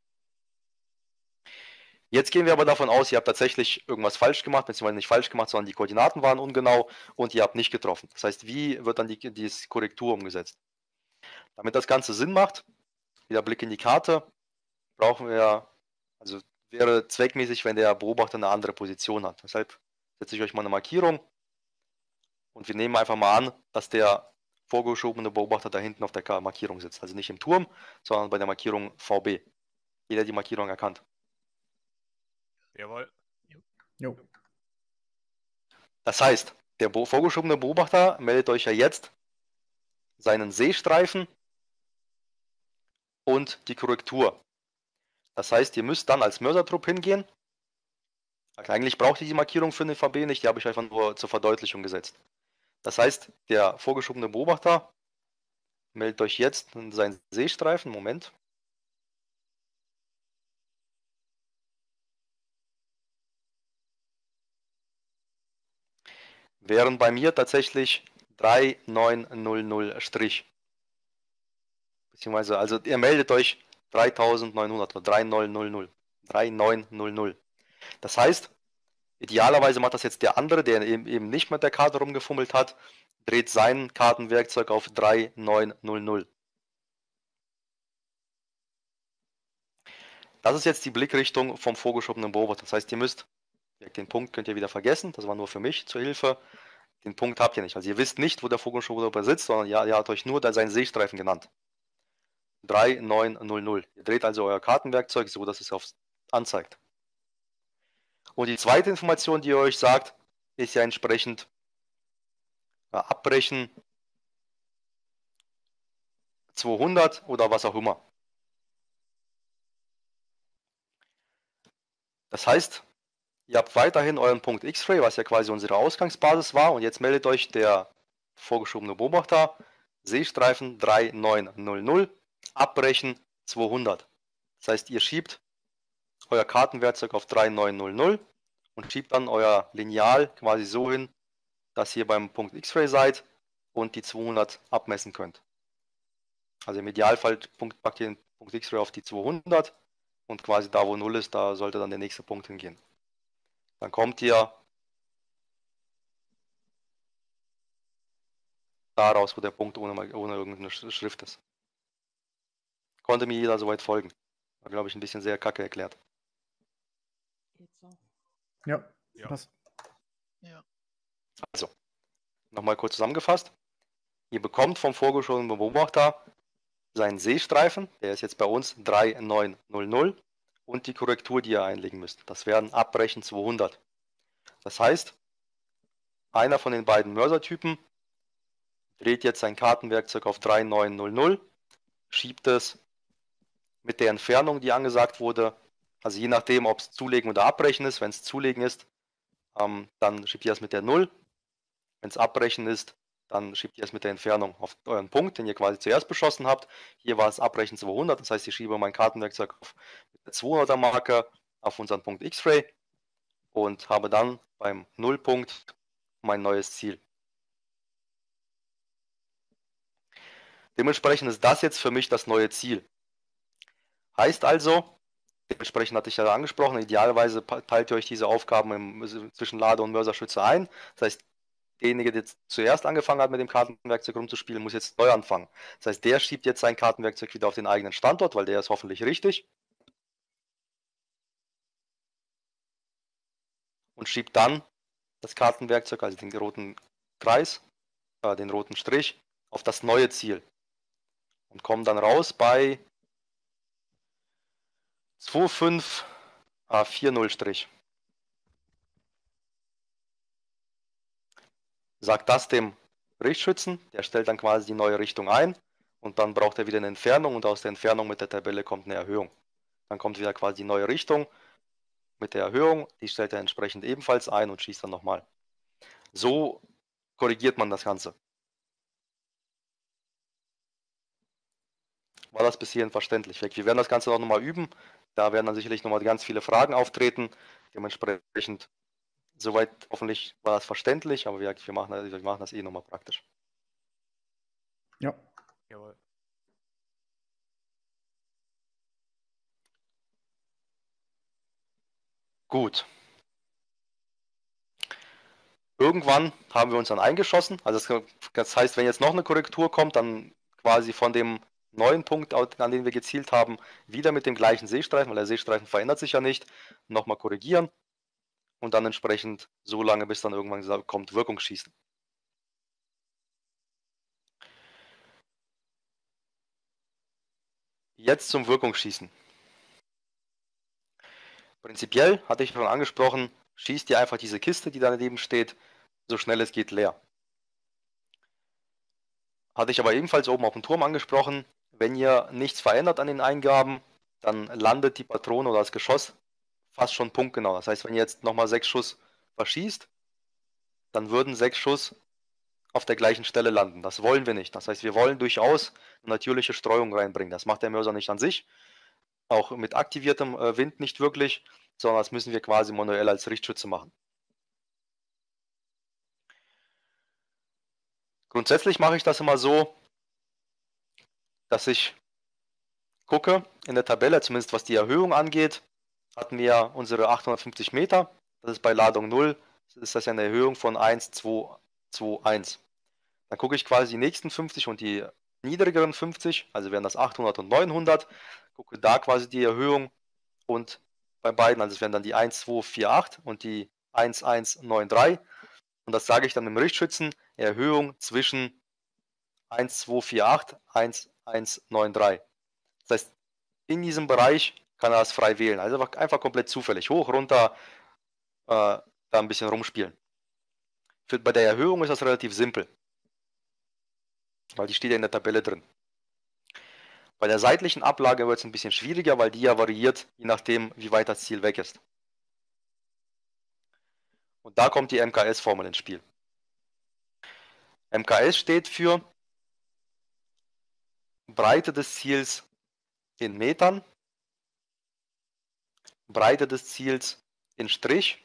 Jetzt gehen wir aber davon aus, ihr habt tatsächlich irgendwas falsch gemacht, beziehungsweise nicht falsch gemacht, sondern die Koordinaten waren ungenau und ihr habt nicht getroffen. Das heißt, wie wird dann die, die Korrektur umgesetzt? Damit das Ganze Sinn macht, wieder Blick in die Karte, brauchen wir, also wäre zweckmäßig, wenn der Beobachter eine andere Position hat. Deshalb setze ich euch mal eine Markierung und wir nehmen einfach mal an, dass der vorgeschobene Beobachter da hinten auf der Markierung sitzt. Also nicht im Turm, sondern bei der Markierung V B. Jeder die Markierung erkannt. Jawohl. Jo. Das heißt, der vorgeschobene Beobachter meldet euch ja jetzt seinen Seestreifen und die Korrektur. Das heißt, ihr müsst dann als Mörsertrupp hingehen. Eigentlich braucht ihr die Markierung für den V B nicht, die habe ich einfach nur zur Verdeutlichung gesetzt. Das heißt, der vorgeschobene Beobachter meldet euch jetzt seinen Seestreifen. Moment. Wären bei mir tatsächlich drei neun null null Strich. Beziehungsweise, also ihr meldet euch dreitausendneunhundert oder dreiundneunhundert. dreiundneunhundert. Das heißt, idealerweise macht das jetzt der andere, der eben, eben nicht mit der Karte rumgefummelt hat, dreht sein Kartenwerkzeug auf dreiundneunhundert. Das ist jetzt die Blickrichtung vom vorgeschobenen Beobachter. Das heißt, ihr müsst, den Punkt könnt ihr wieder vergessen, das war nur für mich zur Hilfe. Den Punkt habt ihr nicht. Also ihr wisst nicht, wo der vorgeschobene Beobachter sitzt, sondern ihr, ihr habt euch nur seinen Sehstreifen genannt. dreiundneunhundert. Ihr dreht also euer Kartenwerkzeug so, dass es aufs anzeigt. Und die zweite Information, die ihr euch sagt, ist ja entsprechend ja, abbrechen zweihundert oder was auch immer. Das heißt, ihr habt weiterhin euren Punkt X-Ray, was ja quasi unsere Ausgangsbasis war, und jetzt meldet euch der vorgeschobene Beobachter, Sehstreifen dreiundneunhundert, abbrechen zweihundert. Das heißt, ihr schiebt euer Kartenwerkzeug auf dreiundneunhundert und schiebt dann euer Lineal quasi so hin, dass ihr beim Punkt X-Ray seid und die zweihundert abmessen könnt. Also im Idealfall packt ihr den Punkt X-Ray auf die zweihundert und quasi da, wo null ist, da sollte dann der nächste Punkt hingehen. Dann kommt ihr da raus, wo der Punkt ohne, ohne irgendeine Schrift ist. Konnte mir jeder soweit folgen. War, glaube ich, ein bisschen sehr kacke erklärt. Geht so. Ja, Ja. passt. Also, nochmal kurz zusammengefasst. Ihr bekommt vom vorgeschobenen Beobachter seinen Sehstreifen, der ist jetzt bei uns dreiundneunhundert, und die Korrektur, die ihr einlegen müsst. Das wären abbrechen zweihundert. Das heißt, einer von den beiden Mörsertypen dreht jetzt sein Kartenwerkzeug auf dreiundneunhundert, schiebt es mit der Entfernung, die angesagt wurde, also je nachdem, ob es zulegen oder abbrechen ist. Wenn es zulegen ist, ähm, dann schiebt ihr es mit der null. Wenn es abbrechen ist, dann schiebt ihr es mit der Entfernung auf euren Punkt, den ihr quasi zuerst beschossen habt. Hier war es abbrechen zweihundert, das heißt, ich schiebe mein Kartenwerkzeug auf mit der zweihunderter Marke auf unseren Punkt X-Ray und habe dann beim Nullpunkt mein neues Ziel. Dementsprechend ist das jetzt für mich das neue Ziel. Heißt also, dementsprechend hatte ich ja angesprochen, idealerweise teilt ihr euch diese Aufgaben im, zwischen Lade und Mörserschütze ein. Das heißt, derjenige, der jetzt zuerst angefangen hat, mit dem Kartenwerkzeug rumzuspielen, muss jetzt neu anfangen. Das heißt, der schiebt jetzt sein Kartenwerkzeug wieder auf den eigenen Standort, weil der ist hoffentlich richtig. Und schiebt dann das Kartenwerkzeug, also den roten Kreis, äh, den roten Strich, auf das neue Ziel. Und kommt dann raus bei zwei fünf vierzig Strich. Sagt das dem Richtschützen, der stellt dann quasi die neue Richtung ein und dann braucht er wieder eine Entfernung und aus der Entfernung mit der Tabelle kommt eine Erhöhung. Dann kommt wieder quasi die neue Richtung mit der Erhöhung, die stellt er entsprechend ebenfalls ein und schießt dann nochmal. So korrigiert man das Ganze. War das bis hierhin verständlich? Wir werden das Ganze auch nochmal üben. Da werden dann sicherlich nochmal ganz viele Fragen auftreten. Dementsprechend, soweit hoffentlich war das verständlich, aber wir, wir, machen, wir machen das eh nochmal praktisch. Ja. Jawohl. Gut. Irgendwann haben wir uns dann eingeschossen. Also das heißt, wenn jetzt noch eine Korrektur kommt, dann quasi von dem neuen Punkt, an den wir gezielt haben, wieder mit dem gleichen Sehstreifen, weil der Sehstreifen verändert sich ja nicht, nochmal korrigieren und dann entsprechend so lange, bis dann irgendwann kommt Wirkungsschießen. Jetzt zum Wirkungsschießen. Prinzipiell, hatte ich schon angesprochen, schießt ihr einfach diese Kiste, die daneben steht, so schnell es geht leer. Hatte ich aber ebenfalls oben auf dem Turm angesprochen, wenn ihr nichts verändert an den Eingaben, dann landet die Patrone oder das Geschoss fast schon punktgenau. Das heißt, wenn ihr jetzt nochmal sechs Schuss verschießt, dann würden sechs Schuss auf der gleichen Stelle landen. Das wollen wir nicht. Das heißt, wir wollen durchaus eine natürliche Streuung reinbringen. Das macht der Mörser nicht an sich. Auch mit aktiviertem Wind nicht wirklich, sondern das müssen wir quasi manuell als Richtschütze machen. Grundsätzlich mache ich das immer so, dass ich gucke in der Tabelle, zumindest was die Erhöhung angeht, hatten wir unsere achthundertfünfzig Meter. Das ist bei Ladung null, ist das ja eine Erhöhung von eins, zwei, zwei, eins. Dann gucke ich quasi die nächsten fünfzig und die niedrigeren fünfzig, also wären das achthundert und neunhundert, gucke da quasi die Erhöhung und bei beiden, also es wären dann die eins, zwei, vier, acht und die eins, eins, neun, drei. Und das sage ich dann im Richtschützen, Erhöhung zwischen eins, zwei, vier, acht, eins, eins, neun, drei. Das heißt, in diesem Bereich kann er das frei wählen. Also einfach, einfach komplett zufällig. Hoch, runter, äh, da ein bisschen rumspielen. Für, bei der Erhöhung ist das relativ simpel. Weil die steht ja in der Tabelle drin. Bei der seitlichen Ablage wird es ein bisschen schwieriger, weil die ja variiert, je nachdem, wie weit das Ziel weg ist. Und da kommt die M K S-Formel ins Spiel. M K S steht für Breite des Ziels in Metern, Breite des Ziels in Strich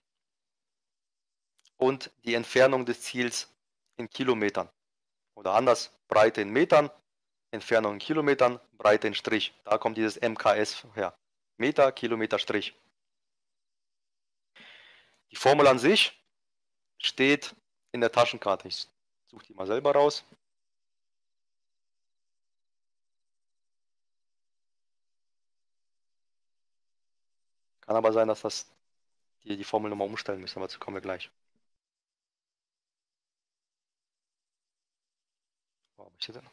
und die Entfernung des Ziels in Kilometern. Oder anders, Breite in Metern, Entfernung in Kilometern, Breite in Strich. Da kommt dieses M K S her. Meter, Kilometer, Strich. Die Formel an sich steht in der Taschenkarte. Ich suche die mal selber raus. Kann aber sein, dass das die, die Formel nochmal umstellen müssen, aber dazu kommen wir gleich. Wo habe ich sie denn?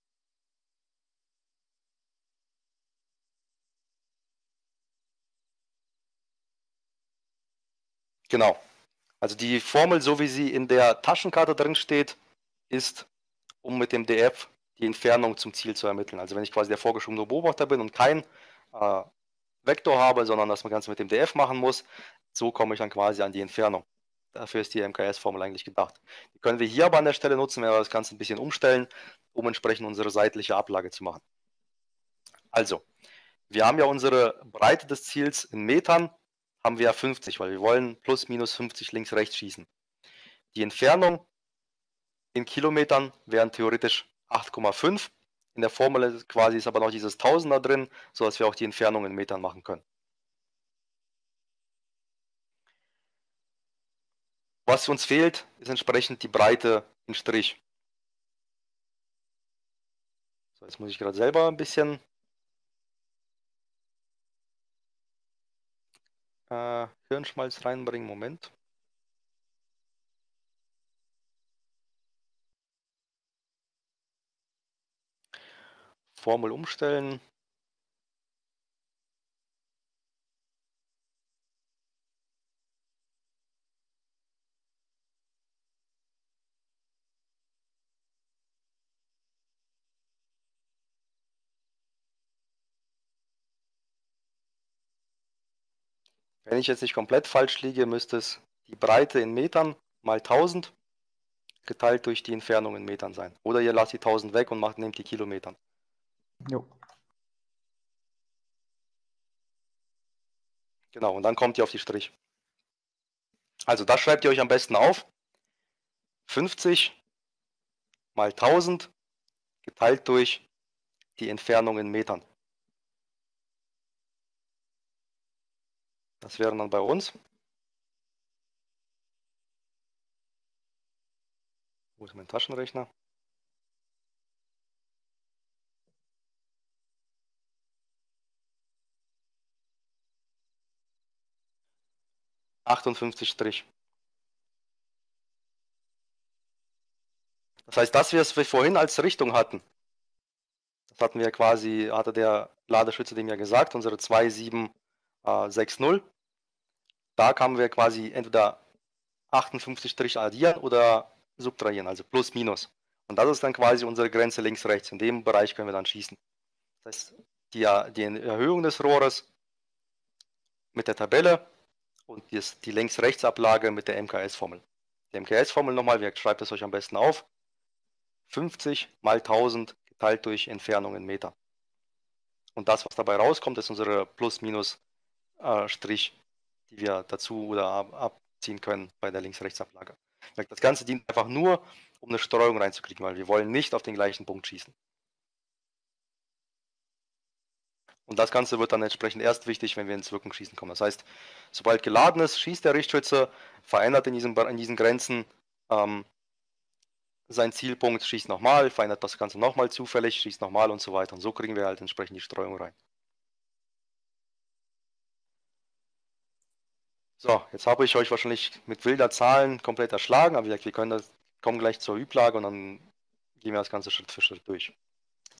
Genau. Also die Formel, so wie sie in der Taschenkarte drin steht, ist, um mit dem D F die Entfernung zum Ziel zu ermitteln. Also wenn ich quasi der vorgeschobene Beobachter bin und kein äh, Vektor habe, sondern das Ganze mit dem D F machen muss, so komme ich dann quasi an die Entfernung. Dafür ist die M K S-Formel eigentlich gedacht. Die können wir hier aber an der Stelle nutzen, wenn wir das Ganze ein bisschen umstellen, um entsprechend unsere seitliche Ablage zu machen. Also, wir haben ja unsere Breite des Ziels in Metern, haben wir ja fünfzig, weil wir wollen plus minus fünfzig links rechts schießen. Die Entfernung in Kilometern wären theoretisch acht Komma fünf. In der Formel quasi ist aber noch dieses Tausender drin, sodass wir auch die Entfernung in Metern machen können. Was uns fehlt, ist entsprechend die Breite in Strich. So, jetzt muss ich gerade selber ein bisschen äh, Hirnschmalz reinbringen. Moment. Formel umstellen. Wenn ich jetzt nicht komplett falsch liege, müsste es die Breite in Metern mal tausend geteilt durch die Entfernung in Metern sein. Oder ihr lasst die tausend weg und macht, nehmt die Kilometern. Jo. Genau, und dann kommt ihr auf die Strich. Also das schreibt ihr euch am besten auf. fünfzig mal tausend geteilt durch die Entfernung in Metern. Das wären dann bei uns. Wo ist mein Taschenrechner? achtundfünfzig Strich. Das heißt, das, was wir vorhin als Richtung hatten, das hatten wir quasi, hatte der Ladeschütze dem ja gesagt, unsere zwei sieben sechs null. Da kamen wir quasi entweder achtundfünfzig Strich addieren oder subtrahieren, also plus minus. Und das ist dann quasi unsere Grenze links rechts. In dem Bereich können wir dann schießen. Das heißt, die, die Erhöhung des Rohres mit der Tabelle und die Links-Rechts-Ablage mit der M K S-Formel. Die M K S-Formel nochmal, wer schreibt es euch am besten auf? fünfzig mal tausend geteilt durch Entfernung in Meter. Und das, was dabei rauskommt, ist unsere Plus-Minus-Strich, die wir dazu oder abziehen können bei der Links-Rechts-Ablage. Das Ganze dient einfach nur, um eine Streuung reinzukriegen, weil wir wollen nicht auf den gleichen Punkt schießen. Und das Ganze wird dann entsprechend erst wichtig, wenn wir ins Wirkungsschießen kommen. Das heißt, sobald geladen ist, schießt der Richtschütze, verändert in diesen, in diesen Grenzen ähm, seinen Zielpunkt, schießt nochmal, verändert das Ganze nochmal zufällig, schießt nochmal und so weiter. Und so kriegen wir halt entsprechend die Streuung rein. So, jetzt habe ich euch wahrscheinlich mit wilder Zahlen komplett erschlagen, aber wir können das, kommen gleich zur Üblage und dann gehen wir das Ganze Schritt für Schritt durch.